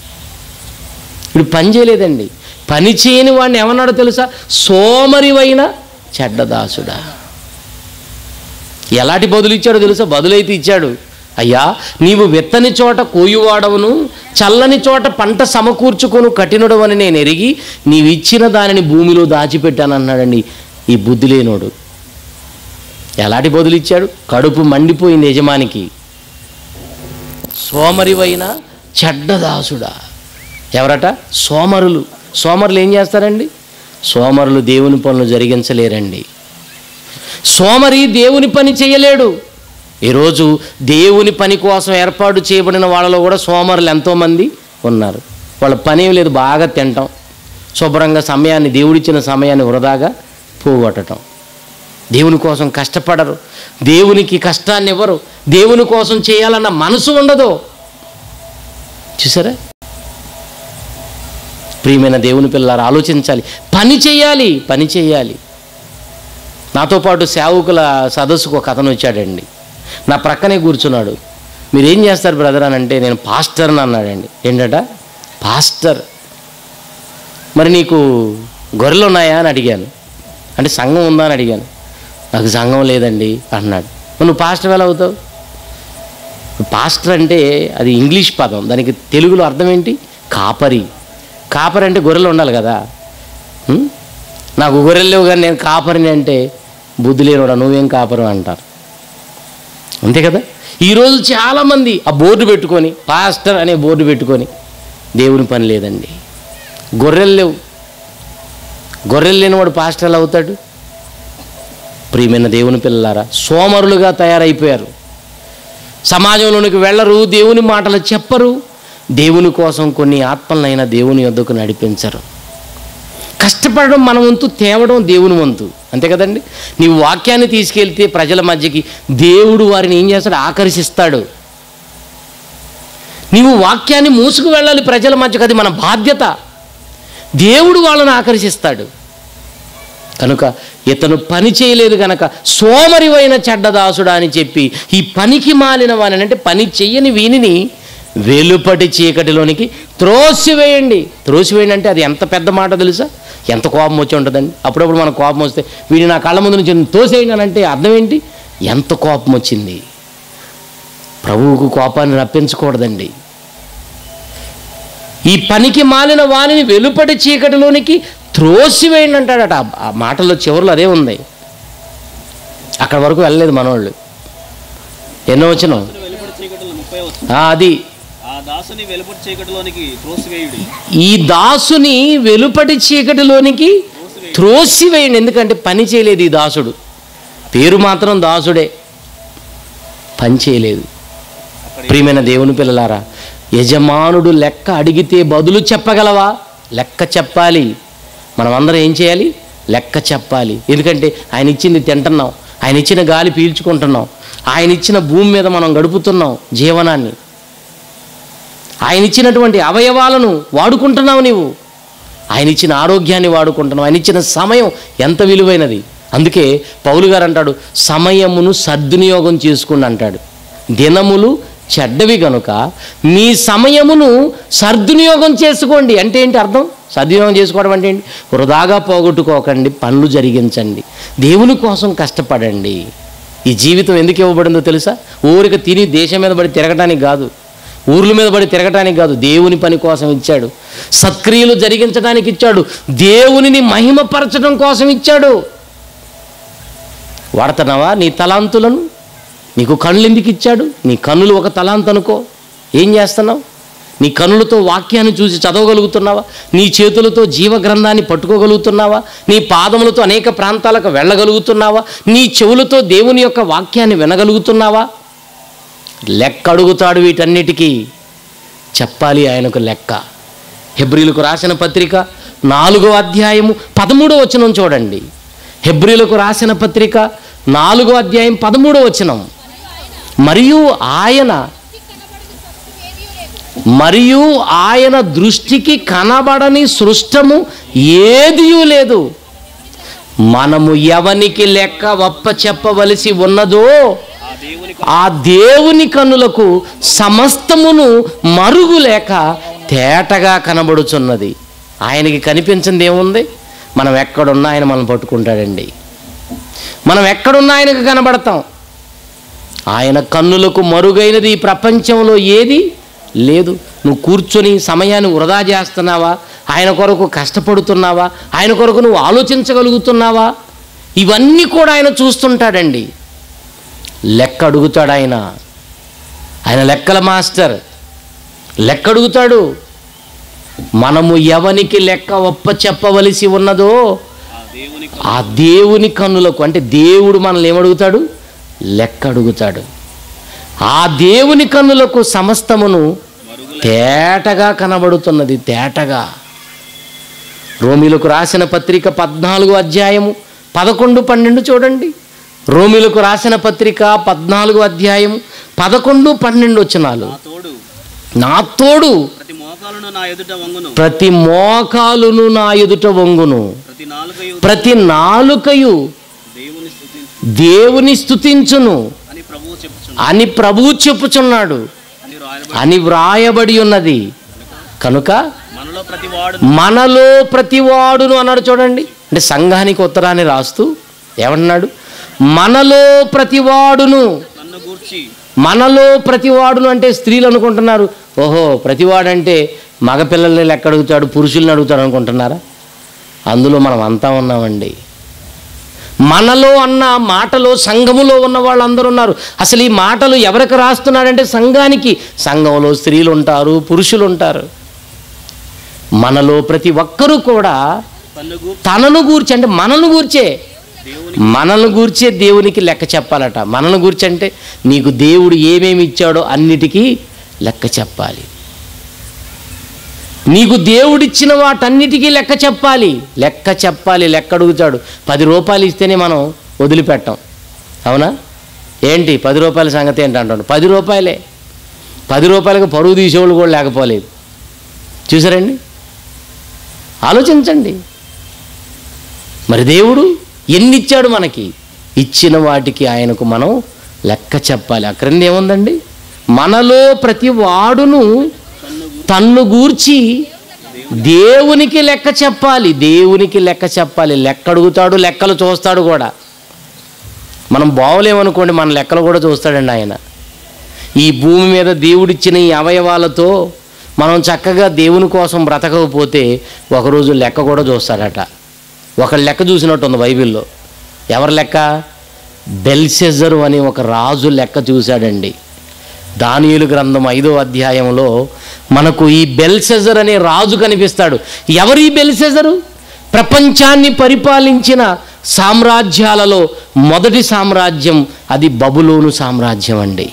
వీడు పని చేయలేదండి. పని చేయని వాడిని ఏమన్నాడో తెలుసా? సోమరివైన చెడ్డదాసుడా. ఎలాంటి బదులు ఇచ్చాడో తెలుసా? బదులైతే ఇచ్చాడు, అయ్యా, నీవు విత్తని చోట కోయువాడవును, చల్లని చోట పంట సమకూర్చుకొను కఠినుడు అని నేను ఎరిగి నీవిచ్చిన దానిని భూమిలో దాచిపెట్టాను అన్నాడండి ఈ బుద్ధి లేనోడు. ఎలాంటి బదులు ఇచ్చాడు? కడుపు మండిపోయింది యజమానికి. సోమరివైన చెడ్డదాసుడా. ఎవరట? సోమరులు. సోమరులు ఏం చేస్తారండి? సోమరులు దేవుని పనులు జరిగించలేరండి. సోమరి దేవుని పని చేయలేడు. ఈరోజు దేవుని పని కోసం ఏర్పాటు చేయబడిన వాళ్ళలో కూడా సోమరులు ఎంతోమంది ఉన్నారు. వాళ్ళ పని ఏం లేదు, బాగా తినటం, శుభ్రంగా సమయాన్ని, దేవుడిచ్చిన సమయాన్ని వృధాగా పోగొట్టడం. దేవుని కోసం కష్టపడరు, దేవునికి కష్టాన్ని ఇవ్వరు, దేవుని కోసం చేయాలన్న మనసు ఉండదు. చూసారా? ప్రియమైన దేవుని పిల్లలారా, ఆలోచించాలి. పని చేయాలి, పని చేయాలి. నాతో పాటు సేవకుల సదస్సుకు ఒక అతను వచ్చాడండి. నా ప్రక్కనే కూర్చున్నాడు. మీరేం చేస్తారు బ్రదర్ అని అంటే, నేను పాస్టర్ని అన్నాడండి. ఏంటట? పాస్టర్. మరి నీకు గొర్రెలు ఉన్నాయా అని అడిగాను. అంటే సంఘం ఉందా అని అడిగాను. నాకు సంఘం లేదండి అన్నాడు. నువ్వు పాస్టర్ ఎలా అవుతావు? పాస్టర్ అంటే అది ఇంగ్లీష్ పదం, దానికి తెలుగులో అర్థం ఏంటి? కాపరి. కాపరి అంటే గొర్రెలు ఉండాలి కదా. నాకు గొర్రెలు లేవు కానీ నేను కాపరిని అంటే బుద్ధి లేనివాడా, నువ్వేం కాపరు అంటారు. అంతే కదా. ఈరోజు చాలామంది ఆ బోర్డు పెట్టుకొని, పాస్టర్ అనే బోర్డు పెట్టుకొని, దేవుని పని లేదండి. గొర్రెలు లేవు. గొర్రెలు లేనివాడు పాస్టర్ ఎలా అవుతాడు? ప్రియమైన దేవుని పిల్లలారా, సోమరులుగా తయారైపోయారు. సమాజంలోనికి వెళ్ళరు, దేవుని మాటలు చెప్పరు, దేవుని కోసం కొన్ని ఆత్మలైనా దేవుని యొద్దకు నడిపించరు. కష్టపడడం మన వంతు, తేవడం దేవుని వంతు. అంతే కదండి. నీవు వాక్యాన్ని తీసుకెళ్తే ప్రజల మధ్యకి దేవుడు వారిని ఏం చేస్తాడు? ఆకర్షిస్తాడు. నీవు వాక్యాన్ని మూసుకు వెళ్ళాలి ప్రజల మధ్యకి, అది మన బాధ్యత. దేవుడు వాళ్ళని ఆకర్షిస్తాడు. కనుక ఇతను పని చేయలేదు కనుక సోమరివైన చెడ్డదాసుడా అని చెప్పి ఈ పనికి మాలిన వాని, అంటే పని చెయ్యని వీనిని వెలుపటి చీకటిలోనికి త్రోసివేయండి. త్రోసివేయండి అంటే అది ఎంత పెద్ద మాట తెలుసా? ఎంత కోపం వచ్చి ఉంటుందండి. అప్పుడప్పుడు మనకు కోపం వస్తే వీడిని నా కళ్ళ ముందు నుంచి తోసేయండి అని అంటే అర్థం ఏంటి? ఎంత కోపం వచ్చింది. ప్రభువుకు కోపాన్ని రప్పించకూడదండి. ఈ పనికి మాలిన వానిని వెలుపటి చీకటిలోనికి త్రోసివేయండి అంటాడట. ఆ మాటల్లో చివరిలో అదే ఉంది. అక్కడ వరకు వెళ్ళలేదు మనోళ్ళు. ఎన్నో వచ్చిన అది ఈ దాసుని వెలుపటి చీకటిలోనికి త్రోసివేయండి. ఎందుకంటే పని చేయలేదు ఈ దాసుడు. పేరు మాత్రం దాసుడే, పని చేయలేదు. ప్రియమైన దేవుని పిల్లలారా, యజమానుడు లెక్క అడిగితే బదులు చెప్పగలవా? లెక్క చెప్పాలి. మనం అందరం ఏం చేయాలి? లెక్క చెప్పాలి. ఎందుకంటే ఆయన ఇచ్చింది తింటున్నాం, ఆయన ఇచ్చిన గాలి పీల్చుకుంటున్నాం, ఆయన ఇచ్చిన భూమి మీద మనం గడుపుతున్నాం జీవనాన్ని, ఆయన ఇచ్చినటువంటి అవయవాలను వాడుకుంటున్నావు నీవు, ఆయన ఇచ్చిన ఆరోగ్యాన్ని వాడుకుంటున్నావు, ఆయన ఇచ్చిన సమయం ఎంత విలువైనది. అందుకే పౌలు గారు అంటాడు, సమయమును సద్వినియోగం చేసుకుని అంటాడు. దినములు చెడ్డవి కనుక మీ సమయమును సద్వినియోగం చేసుకోండి. అంటే ఏంటి అర్థం? సద్వినియోగం చేసుకోవడం అంటే ఏంటి? వృధాగా పోగొట్టుకోకండి, పనులు జరిగించండి, దేవుని కోసం కష్టపడండి. ఈ జీవితం ఎందుకు ఇవ్వబడిందో తెలుసా? ఊరిక తిని దేశం మీద పడి తిరగటానికి కాదు, ఊర్ల మీద పడి తిరగటానికి కాదు, దేవుని పని కోసం ఇచ్చాడు. సత్క్రియలు జరిగించడానికి ఇచ్చాడు, దేవునిని మహిమపరచడం కోసం ఇచ్చాడు. వాడుతున్నావా నీ తలాంతులను? నీకు కళ్ళు ఎందుకు ఇచ్చాడు? నీ కన్నులు ఒక తలాంత్ అనుకో. ఏం చేస్తున్నావు? నీ కన్నులతో వాక్యాన్ని చూసి చదవగలుగుతున్నావా? నీ చేతులతో జీవగ్రంథాన్ని పట్టుకోగలుగుతున్నావా? నీ పాదములతో అనేక ప్రాంతాలకు వెళ్ళగలుగుతున్నావా? నీ చెవులతో దేవుని యొక్క వాక్యాన్ని వినగలుగుతున్నావా? లెక్క అడుగుతాడు వీటన్నిటికీ. చెప్పాలి ఆయనకు లెక్క. హెబ్రీలకు రాసిన పత్రిక నాలుగో అధ్యాయము పదమూడో వచనం చూడండి. హెబ్రీలకు రాసిన పత్రిక నాలుగో అధ్యాయం పదమూడో వచనం. మరియు ఆయన మరియు ఆయన దృష్టికి కనబడని సృష్టము ఏదియూ లేదు. మనము ఎవనికి లెక్క వప్ప చెప్పవలసి ఉన్నదో ఆ దేవుని కన్నులకు సమస్తమును మరుగు లేక తేటగా కనబడుచున్నది. ఆయనకి కనిపించింది ఏముంది? మనం ఎక్కడున్నా ఆయన మనం పట్టుకుంటాడండి. మనం ఎక్కడున్నా ఆయనకు కనబడతాం. ఆయన కన్నులకు మరుగైనది ఈ ప్రపంచంలో ఏది లేదు. నువ్వు కూర్చొని సమయాన్ని వృధా చేస్తున్నావా? ఆయన కొరకు కష్టపడుతున్నావా? ఆయన కొరకు నువ్వు ఆలోచించగలుగుతున్నావా? ఇవన్నీ కూడా ఆయన చూస్తుంటాడండి. లెక్క అడుగుతాడు ఆయన. ఆయన లెక్కల మాస్టర్. లెక్క అడుగుతాడు. మనము ఎవనికి లెక్క ఒప్ప చెప్పవలసి ఉన్నదో ఆ దేవుని కన్నులకు, అంటే దేవుడు మనల్ని ఏమడుగుతాడు? లెక్క అడుగుతాడు. ఆ దేవుని కన్నులకు సమస్తమును తేటగా కనబడుతున్నది. తేటగా. రోమీలకు రాసిన పత్రిక పద్నాలుగో అధ్యాయము పదకొండు పన్నెండు చూడండి. రోమీలకు రాసిన పత్రిక పద్నాలుగో అధ్యాయం పదకొండు పన్నెండు వచనాలు. నా తోడు ప్రతి మోకాలును నా ఎదుట వంగును, ప్రతి నాలుకయు దేవుని స్తుతించును అని ప్రభువు చెప్పుచున్నాడు అని వ్రాయబడి ఉన్నది. కనుక మనలో ప్రతివాడును అన్నాడు. చూడండి, అంటే సంఘానికి ఉత్తరాన్ని రాస్తూ ఏమన్నాడు? మనలో ప్రతివాడును. మనలో ప్రతివాడును అంటే స్త్రీలు అనుకుంటున్నారు, ఓహో ప్రతివాడంటే మగపిల్లల్ని లెక్క అడుగుతాడు, పురుషుల్ని అడుగుతాడు అనుకుంటున్నారా? అందులో మనం అంతా ఉన్నామండి. మనలో అన్న మాటలో సంఘములో ఉన్న వాళ్ళందరూ ఉన్నారు. అసలు ఈ మాటలు ఎవరికి రాస్తున్నాడంటే సంఘానికి. సంఘంలో స్త్రీలు ఉంటారు, పురుషులు ఉంటారు. మనలో ప్రతి ఒక్కరూ కూడా తనను గూర్చి, అంటే మనను గూర్చే, మనల్ని గూర్చే దేవునికి లెక్క చెప్పాలట. మనల్ని గూర్చి అంటే నీకు దేవుడు ఏమేమి ఇచ్చాడో అన్నిటికీ లెక్క చెప్పాలి. నీకు దేవుడిచ్చిన వాటన్నిటికీ లెక్క చెప్పాలి. లెక్క చెప్పాలి. లెక్క అడుగుతాడు. పది రూపాయలు ఇస్తేనే మనం వదిలిపెట్టాం, అవునా? ఏంటి పది రూపాయల సంగతి ఏంటి అంటాడు? పది రూపాయలే. పది రూపాయలకు పరువు తీసేవాళ్ళు కూడా లేకపోలేదు. చూసారండి? ఆలోచించండి. మరి దేవుడు ఎన్ని ఇచ్చాడు మనకి? ఇచ్చిన వాటికి ఆయనకు మనం లెక్క చెప్పాలి. అక్కడండి ఏముందండి? మనలో ప్రతి వాడును తన్ను గూర్చి దేవునికి లెక్క చెప్పాలి. దేవునికి లెక్క చెప్పాలి. లెక్క అడుగుతాడు, లెక్కలు చూస్తాడు కూడా. మనం బాగోలేమనుకోండి, మన లెక్కలు కూడా చూస్తాడండి ఆయన. ఈ భూమి మీద దేవుడిచ్చిన ఈ అవయవాలతో మనం చక్కగా దేవుని కోసం బ్రతకకపోతే ఒకరోజు లెక్క కూడా చూస్తాడట. ఒక లెక్క చూసినట్టు ఉంది బైబిల్లో. ఎవరి లెక్క? బెల్షెజరు అని ఒక రాజు లెక్క చూశాడండి. దానియేలు గ్రంథం ఐదో అధ్యాయంలో మనకు ఈ బెల్షెజర్ అనే రాజు కనిపిస్తాడు. ఎవరు ఈ బెల్షెజరు? ప్రపంచాన్ని పరిపాలించిన సామ్రాజ్యాలలో మొదటి సామ్రాజ్యం అది బబులోను సామ్రాజ్యం అండి.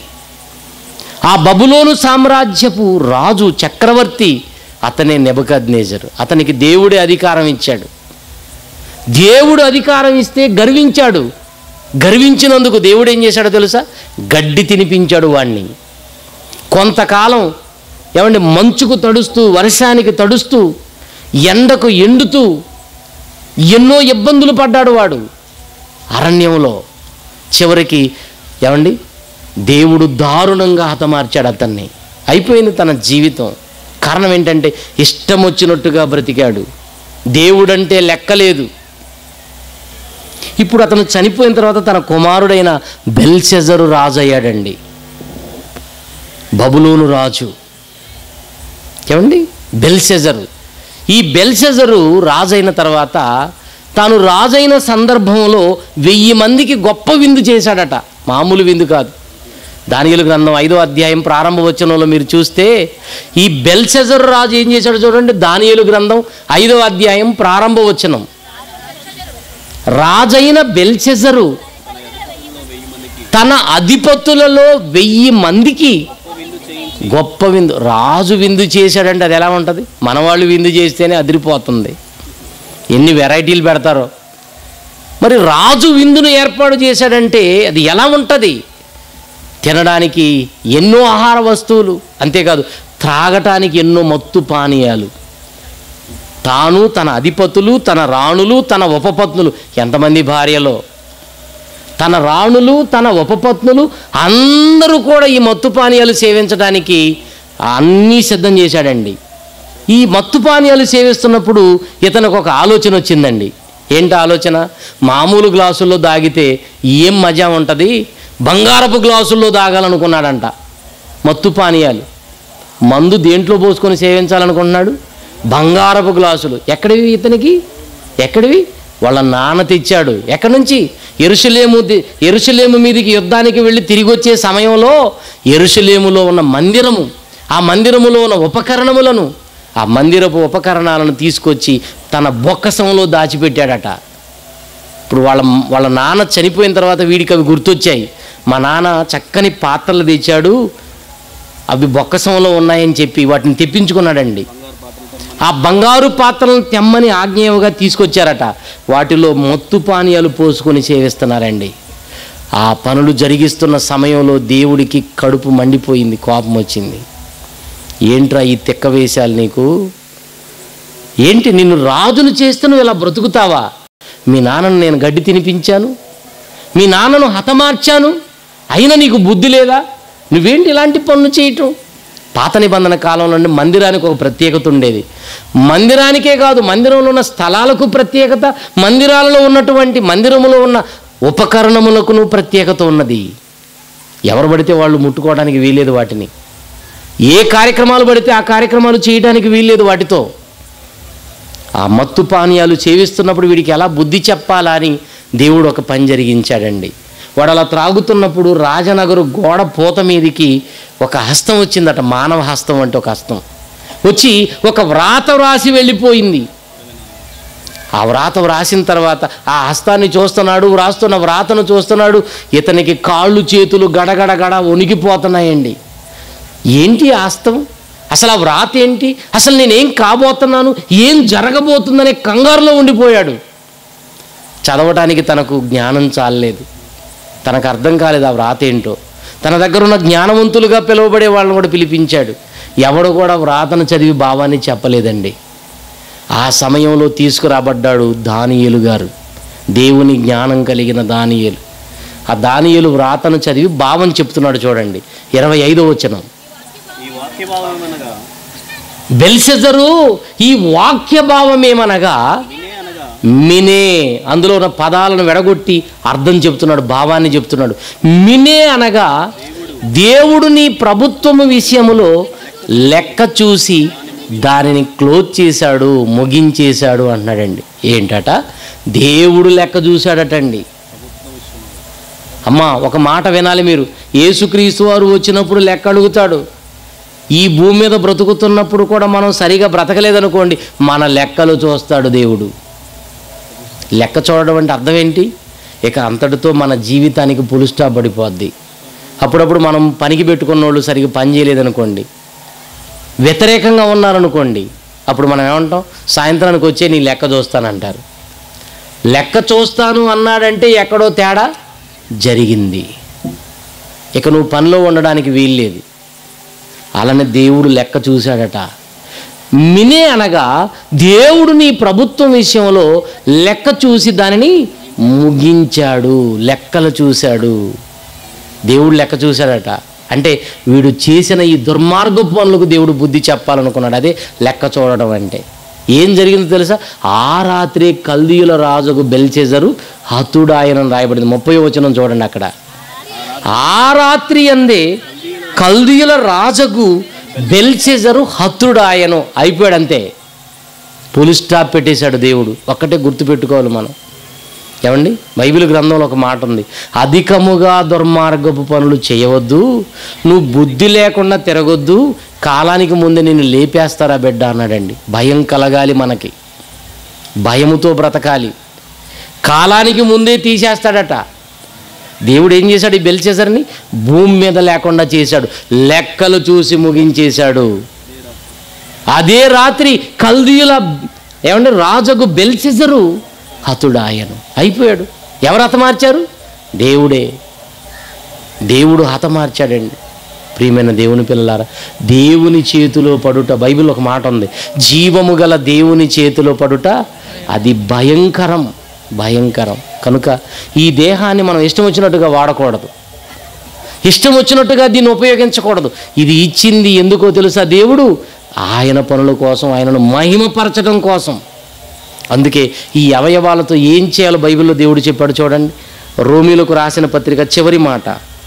ఆ బబులోను సామ్రాజ్యపు రాజు, చక్రవర్తి అతనే నెబుకద్నెజరు. అతనికి దేవుడే అధికారం ఇచ్చాడు. దేవుడు అధికారం ఇస్తే గర్వించాడు. గర్వించినందుకు దేవుడు ఏం చేశాడో తెలుసా? గడ్డి తినిపించాడు వాణ్ణి. కొంతకాలం ఏమంటే మంచుకు తడుస్తూ, వర్షానికి తడుస్తూ, ఎండకు ఎండుతూ ఎన్నో ఇబ్బందులు పడ్డాడు వాడు అరణ్యంలో. చివరికి ఏమండి దేవుడు దారుణంగా హతమార్చాడు అతన్ని. అయిపోయింది తన జీవితం. కారణం ఏంటంటే ఇష్టం వచ్చినట్టుగా బ్రతికాడు. దేవుడంటే లెక్కలేదు. ఇప్పుడు అతను చనిపోయిన తర్వాత తన కుమారుడైన బెల్షెజరు రాజు అయ్యాడండి. బబులోను రాజు. ఏమండి బెల్షెజరు. ఈ బెల్షెజరు రాజైన తర్వాత తాను రాజైన సందర్భంలో వెయ్యి మందికి గొప్ప విందు చేశాడట. మామూలు విందు కాదు. దానియేలు గ్రంథం ఐదో అధ్యాయం ప్రారంభ వచనంలో మీరు చూస్తే ఈ బెల్షెజరు రాజు ఏం చేశాడో చూడండి. దానియేలు గ్రంథం ఐదో అధ్యాయం ప్రారంభ వచనం. రాజైన బెల్షెజరు తన అధిపతులలో వెయ్యి మందికి గొప్ప విందు. రాజు విందు చేశాడంటే అది ఎలా ఉంటుంది? మనవాళ్ళు విందు చేస్తేనే అదిరిపోతుంది. ఎన్ని వెరైటీలు పెడతారో. మరి రాజు విందును ఏర్పాటు చేశాడంటే అది ఎలా ఉంటుంది? తినడానికి ఎన్నో ఆహార వస్తువులు, అంతేకాదు త్రాగటానికి ఎన్నో మత్తు పానీయాలు. తాను, తన అధిపతులు, తన రాణులు, తన ఉపపత్నులు, ఎంతమంది భార్యలో, తన రాణులు, తన ఉపపత్నులు అందరూ కూడా ఈ మత్తు పానీయాలు సేవించడానికి అన్నీ సిద్ధం చేశాడండి. ఈ మత్తు పానీయాలు సేవిస్తున్నప్పుడు ఇతనికి ఒక ఆలోచన వచ్చిందండి. ఏంటి ఆలోచన? మామూలు గ్లాసుల్లో దాగితే ఏం మజా ఉంటుంది, బంగారపు గ్లాసుల్లో తాగాలనుకున్నాడంట మత్తు పానీయాలు. మందు దేంట్లో పోసుకొని సేవించాలనుకుంటున్నాడు? బంగారపు గ్లాసులు. ఎక్కడివి ఇతనికి? ఎక్కడివి? వాళ్ళ నాన్న తెచ్చాడు. ఎక్కడి నుంచి? యెరూషలేము యెరూషలేము మీదికి యుద్ధానికి వెళ్ళి తిరిగి వచ్చే సమయంలో యెరూషలేములో ఉన్న మందిరము, ఆ మందిరములో ఉన్న ఉపకరణములను, ఆ మందిరపు ఉపకరణాలను తీసుకొచ్చి తన బొక్కసంలో దాచిపెట్టాడట. ఇప్పుడు వాళ్ళ వాళ్ళ నాన్న చనిపోయిన తర్వాత వీడికి అవి గుర్తొచ్చాయి. మా నాన్న చక్కని పాత్రలు తెచ్చాడు, అవి బొక్కసంలో ఉన్నాయని చెప్పి వాటిని తెప్పించుకున్నాడండి. ఆ బంగారు పాత్రలను తెమ్మని ఆజ్ఞేయగా తీసుకొచ్చారట. వాటిలో మత్తు పానీయాలు పోసుకొని సేవిస్తున్నారండి. ఆ పనులు జరిగిస్తున్న సమయంలో దేవుడికి కడుపు మండిపోయింది, కోపం వచ్చింది. ఏంట్రా ఈ తెక్క వేశాలు నీకు? ఏంటి నిన్ను రాజును చేస్తే నువ్వు ఇలా బ్రతుకుతావా? మీ నాన్నను నేను గడ్డి తినిపించాను, మీ నాన్నను హతమార్చాను, అయినా నీకు బుద్ధి లేదా? నువ్వేంటి ఇలాంటి పనులు చేయటం? పాత నిబంధన కాలంలో మందిరానికి ఒక ప్రత్యేకత ఉండేది. మందిరానికే కాదు, మందిరంలో ఉన్న స్థలాలకు ప్రత్యేకత, మందిరాలలో ఉన్నటువంటి మందిరములో ఉన్న ఉపకరణములకును ప్రత్యేకత ఉన్నది. ఎవరు పడితే వాళ్ళు ముట్టుకోవడానికి వీల్లేదు వాటిని. ఏ కార్యక్రమాలు పడితే ఆ కార్యక్రమాలు చేయడానికి వీల్లేదు వాటితో. ఆ మత్తు పానీయాలు సేవిస్తున్నప్పుడు వీడికి ఎలా బుద్ధి చెప్పాలా అని దేవుడు ఒక పని జరిగించాడండి. వాడు అలా త్రాగుతున్నప్పుడు రాజనగరు గోడ పూత మీదికి ఒక హస్తం వచ్చిందట. మానవ హస్తం అంటే ఒక హస్తం వచ్చి ఒక వ్రాత వ్రాసి వెళ్ళిపోయింది. ఆ వ్రాత వ్రాసిన తర్వాత ఆ హస్తాన్ని చూస్తున్నాడు, వ్రాస్తున్న వ్రాతను చూస్తున్నాడు. ఇతనికి కాళ్ళు చేతులు గడగడ గడ వణికిపోతున్నాయండి. ఏంటి ఆ హస్తం? అసలు ఆ వ్రాత ఏంటి? అసలు నేనేం కాబోతున్నాను, ఏం జరగబోతుందనే కంగారులో ఉండిపోయాడు. చదవటానికి తనకు జ్ఞానం చాలలేదు, తనకు అర్థం కాలేదు ఆ వ్రాత ఏంటో. తన దగ్గర ఉన్న జ్ఞానవంతులుగా పిలువబడే వాళ్ళని కూడా పిలిపించాడు. ఎవడు కూడా వ్రాతను చదివి భావాన్ని చెప్పలేదండి. ఆ సమయంలో తీసుకురాబడ్డాడు దానియేలు గారు, దేవుని జ్ఞానం కలిగిన దానియేలు. ఆ దానియేలు వ్రాతను చదివి భావం చెప్తున్నాడు. చూడండి ఇరవై ఐదో వచనం. బెల్షెజరు ఈ వాక్య భావం ఏమనగా మినే, అందులో ఉన్న పదాలను వెడగొట్టి అర్థం చెప్తున్నాడు, భావాన్ని చెప్తున్నాడు. మినే అనగా దేవుడు నీ ప్రభుత్వము విషయములో లెక్క చూసి దానిని క్లోజ్ చేశాడు, ముగించేశాడు అంటున్నాడండి. ఏంటట? దేవుడు లెక్క చూశాడటండి. అమ్మా ఒక మాట వినాలి మీరు. యేసుక్రీస్తు వారు వచ్చినప్పుడు లెక్క అడుగుతాడు. ఈ భూమి మీద బ్రతుకుతున్నప్పుడు కూడా మనం సరిగా బ్రతకలేదనుకోండి, మన లెక్కలు చూస్తాడు దేవుడు. లెక్క చూడడం అంటే అర్థం ఏంటి? ఇక అంతటితో మన జీవితానికి పులు స్టాప్ పడిపోద్ది. అప్పుడప్పుడు మనం పనికి పెట్టుకున్న వాళ్ళు సరిగ్గా పని చేయలేదనుకోండి, వ్యతిరేకంగా ఉన్నారనుకోండి, అప్పుడు మనం ఏమంటాం? సాయంత్రానికి వచ్చే నీ లెక్క చూస్తానంటారు. లెక్క చూస్తాను అన్నాడంటే ఎక్కడో తేడా జరిగింది, ఇక నువ్వు పనిలో ఉండడానికి వీల్లేదు. అలానే దేవుడు లెక్క చూశాడట. మినే అనగా దేవుడు నీ ప్రభుత్వం విషయంలో లెక్క చూసి దానిని ముగించాడు. లెక్కలు చూశాడు, దేవుడు లెక్క చూశాడట. అంటే వీడు చేసిన ఈ దుర్మార్గ పనులకు దేవుడు బుద్ధి చెప్పాలనుకున్నాడు. అదే లెక్క చూడడం అంటే. ఏం జరిగిందో తెలుసా? ఆ రాత్రి కల్దీయుల రాజుకు బెల్షెజరు హతుడాయనని రాయబడింది. ముప్పై వచనం చూడండి అక్కడ. ఆ రాత్రి అందే కల్దీయుల రాజుకు బెల్షెజరు హతుడాయను. అయిపోయాడు అంతే, పులి స్టాప్ పెట్టేశాడు దేవుడు. ఒక్కటే గుర్తుపెట్టుకోవాలి మనం. ఏమండి, బైబిల్ గ్రంథంలో ఒక మాట ఉంది, అధికముగా దుర్మార్గపు పనులు చేయవద్దు, నువ్వు బుద్ధి లేకుండా తిరగొద్దు, కాలానికి ముందే నిన్ను లేపేస్తారా బిడ్డ అన్నాడండి. భయం కలగాలి మనకి, భయముతో బ్రతకాలి. కాలానికి ముందే తీసేస్తాడట. దేవుడు ఏం చేశాడు? ఈ బెల్షెజర్ని భూమి మీద లేకుండా చేశాడు, లెక్కలు చూసి ముగించేశాడు. అదే రాత్రి కల్దీయుల ఏమంటే రాజుకు బెల్షెజరు హతుడాయను. అయిపోయాడు. ఎవరు హతమార్చారు? దేవుడే. దేవుడు హతమార్చాడండి. ప్రియమైన దేవుని పిల్లలారా, దేవుని చేతిలో పడుట, బైబిల్ ఒక మాట ఉంది, జీవము గల దేవుని చేతిలో పడుట అది భయంకరం, భయంకరం. కనుక ఈ దేహాన్ని మనం ఇష్టం వచ్చినట్టుగా వాడకూడదు, ఇష్టం వచ్చినట్టుగా దీన్ని ఉపయోగించకూడదు. ఇది ఇచ్చింది ఎందుకో తెలుసా? దేవుడు ఆయన పనుల కోసం, ఆయనను మహిమపరచడం కోసం. అందుకే ఈ అవయవాలతో ఏం చేయాలో బైబిల్లో దేవుడు చెప్పాడు. చూడండి, రోమీలకు రాసిన పత్రిక చివరి మాట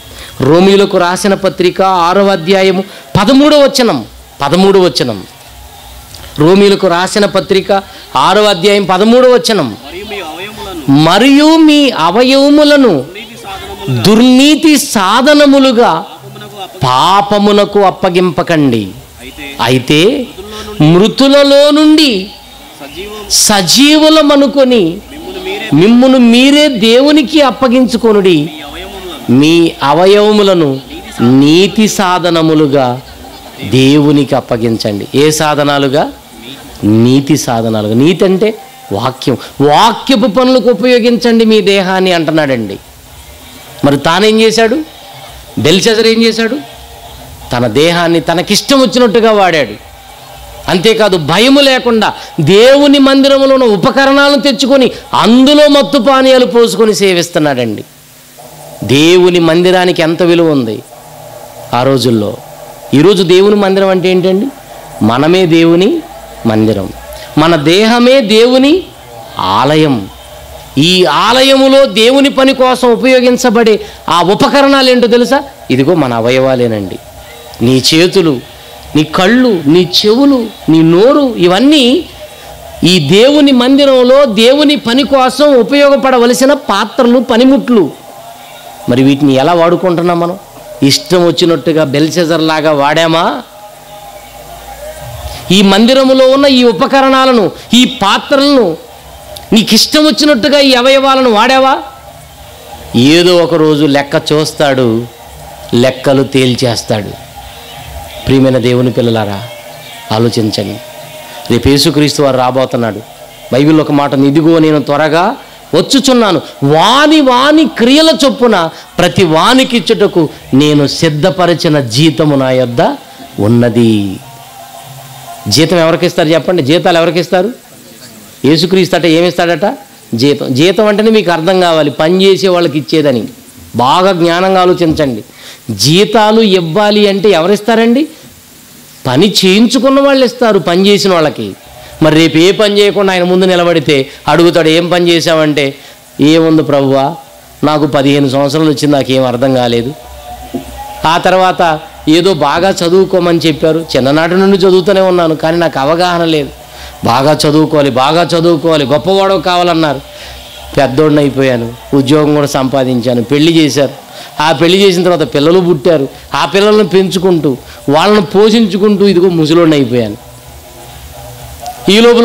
రోమీయులకు రాసిన పత్రిక ఆరవ అధ్యాయము పదమూడవ వచనం పదమూడవ వచనం రోమీయులకు రాసిన పత్రిక ఆరవ అధ్యాయం పదమూడవ వచనం. మరియు మీ అవయవములను దుర్నీతి సాధనములుగా పాపమునకు అప్పగింపకండి, అయితే మృతులలో నుండి సజీవులమనుకొని మిమ్మును మీరే దేవునికి అప్పగించుకొనుడి, మీ అవయవములను నీతి సాధనములుగా దేవునికి అప్పగించండి. ఏ సాధనాలుగా? నీతి సాధనాలుగా. నీతి అంటే వాక్యం. వాక్యపు పనులకు ఉపయోగించండి మీ దేహాన్ని అంటున్నాడండి. మరి తానేం చేశాడు? బెల్షస్సర్ ఏం చేశాడు? తన దేహాన్ని తనకిష్టం వచ్చినట్టుగా వాడాడు. అంతేకాదు, భయము లేకుండా దేవుని మందిరంలో ఉన్న ఉపకరణాలను తెచ్చుకొని అందులో మత్తు పానీయాలు పోసుకొని సేవిస్తున్నాడండి. దేవుని మందిరానికి ఎంత విలువ ఉంది ఆ రోజుల్లో. ఈరోజు దేవుని మందిరం అంటే ఏంటండి? మనమే దేవుని మందిరం, మన దేహమే దేవుని ఆలయం. ఈ ఆలయములో దేవుని పని కోసం ఉపయోగించబడే ఆ ఉపకరణాలు ఏంటో తెలుసా? ఇదిగో మన అవయవాలేనండి. నీ చేతులు, నీ కళ్ళు, నీ చెవులు, నీ నోరు, ఇవన్నీ ఈ దేవుని మందిరంలో దేవుని పని కోసం ఉపయోగపడవలసిన పాత్రలు, పనిముట్లు. మరి వీటిని ఎలా వాడుకుంటున్నాం మనం? ఇష్టం వచ్చినట్టుగా బెల్షస్సర్ లాగా వాడామా? ఈ మందిరములో ఉన్న ఈ ఉపకరణాలను, ఈ పాత్రలను నీకు ఇష్టం వచ్చినట్టుగా ఈ అవయవాలను వాడావా? ఏదో ఒక రోజు లెక్క చూస్తాడు, లెక్కలు తేల్చేస్తాడు. ప్రియమైన దేవుని పిల్లలారా, ఆలోచించండి. రేపు యేసుక్రీస్తు వారు రాబోతున్నాడు. బైబిల్లో ఒక మాట, ఇదిగో నేను త్వరగా వచ్చుచున్నాను, వాని వాని క్రియల చొప్పున ప్రతి వానికి ఇచ్చుటకు నేను సిద్ధపరిచిన జీతము నా యొద్ద ఉన్నది. జీతం ఎవరికి ఇస్తారు చెప్పండి? జీతాలు ఎవరికి ఇస్తారు? యేసుక్రీస్తు అంటే ఏమిస్తాడట? జీతం. జీతం అంటేనే మీకు అర్థం కావాలి, పని చేసే వాళ్ళకి ఇచ్చేదని. బాగా జ్ఞానంగా ఆలోచించండి. జీతాలు ఇవ్వాలి అంటే ఎవరిస్తారండి? పని చేయించుకున్న వాళ్ళు ఇస్తారు, పని చేసిన వాళ్ళకి. మరి రేపు ఏ పని చేయకుండా ఆయన ముందు నిలబడితే అడుగుతాడు, ఏం పని చేశావంటే, ఏముంది ప్రభువా, నాకు పదిహేను సంవత్సరాలు వచ్చింది, నాకేం అర్థం కాలేదు. ఆ తర్వాత ఏదో బాగా చదువుకోమని చెప్పారు, చిన్ననాటి నుండి చదువుతూనే ఉన్నాను, కానీ నాకు అవగాహన లేదు. బాగా చదువుకోవాలి, బాగా చదువుకోవాలి, గొప్పవాడు కావాలన్నారు. పెద్దోడిని అయిపోయాను, ఉద్యోగం కూడా సంపాదించాను, పెళ్లి చేశారు. ఆ పెళ్లి చేసిన తర్వాత పిల్లలు పుట్టారు. ఆ పిల్లలను పెంచుకుంటూ వాళ్ళను పోషించుకుంటూ ఇదిగో ముసలోడిని అయిపోయాను. ఈ లోపల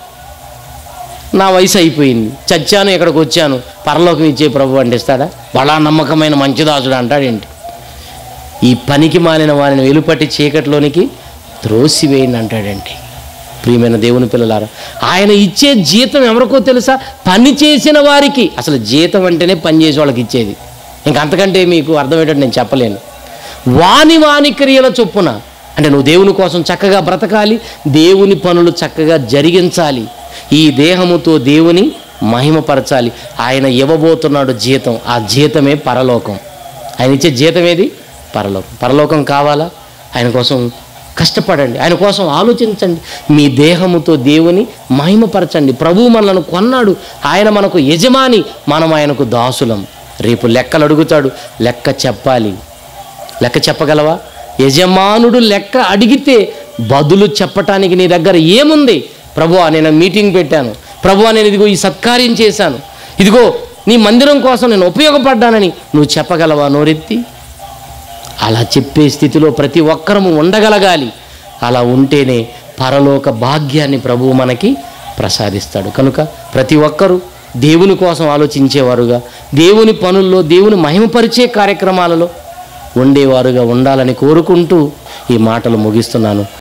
నా వయసు అయిపోయింది, చచ్చాను, ఇక్కడికి వచ్చాను, పరలోకం ఇచ్చే ప్రభు అంటే ఇస్తాడా? బలా నమ్మకమైన మంచిదాసుడు అంటాడేంటి? ఈ పనికి మాలిన వారిని వెలుపట్టి చీకటిలోనికి త్రోసివేయండి అంటాడండి. ప్రియమైన దేవుని పిల్లలారా, ఆయన ఇచ్చే జీతం ఎవరికో తెలుసా? పని చేసిన వారికి. అసలు జీతం అంటేనే పని చేసే వాళ్ళకి ఇచ్చేది. ఇంకంతకంటే మీకు అర్థమయ్యేటట్టు నేను చెప్పలేను. వాని వాని క్రియల చొప్పున అంటే నువ్వు దేవుని కోసం చక్కగా బ్రతకాలి, దేవుని పనులు చక్కగా జరిగించాలి, ఈ దేహముతో దేవుని మహిమపరచాలి. ఆయన ఇవ్వబోతున్నాడు జీతం. ఆ జీతమే పరలోకం. ఆయన ఇచ్చే జీతం ఏది? పరలోకం. పరలోకం కావాలా? ఆయన కోసం కష్టపడండి, ఆయన కోసం ఆలోచించండి, మీ దేహముతో దేవుని మహిమపరచండి. ప్రభువు మనలను కొన్నాడు, ఆయన మనకు యజమాని, మనం ఆయనకు దాసులం. రేపు లెక్కలు అడుగుతాడు, లెక్క చెప్పాలి. లెక్క చెప్పగలవా? యజమానుడు లెక్క అడిగితే బదులు చెప్పటానికి నీ దగ్గర ఏముంది? ప్రభువా, నేను మీటింగ్ పెట్టాను, ప్రభువా నేను ఇదిగో ఈ సత్కార్యం చేశాను, ఇదిగో నీ మందిరం కోసం నేను ఉపయోగపడ్డానని నువ్వు చెప్పగలవా నోరెత్తి? అలా చెప్పే స్థితిలో ప్రతి ఒక్కరము ఉండగలగాలి. అలా ఉంటేనే పరలోక భాగ్యాన్ని ప్రభువు మనకి ప్రసాదిస్తాడు. కనుక ప్రతి ఒక్కరూ దేవుని కోసం ఆలోచించేవారుగా, దేవుని పనుల్లో దేవుని మహిమపరిచే కార్యక్రమాలలో ఉండేవారుగా ఉండాలని కోరుకుంటూ ఈ మాటలు ముగిస్తున్నాను.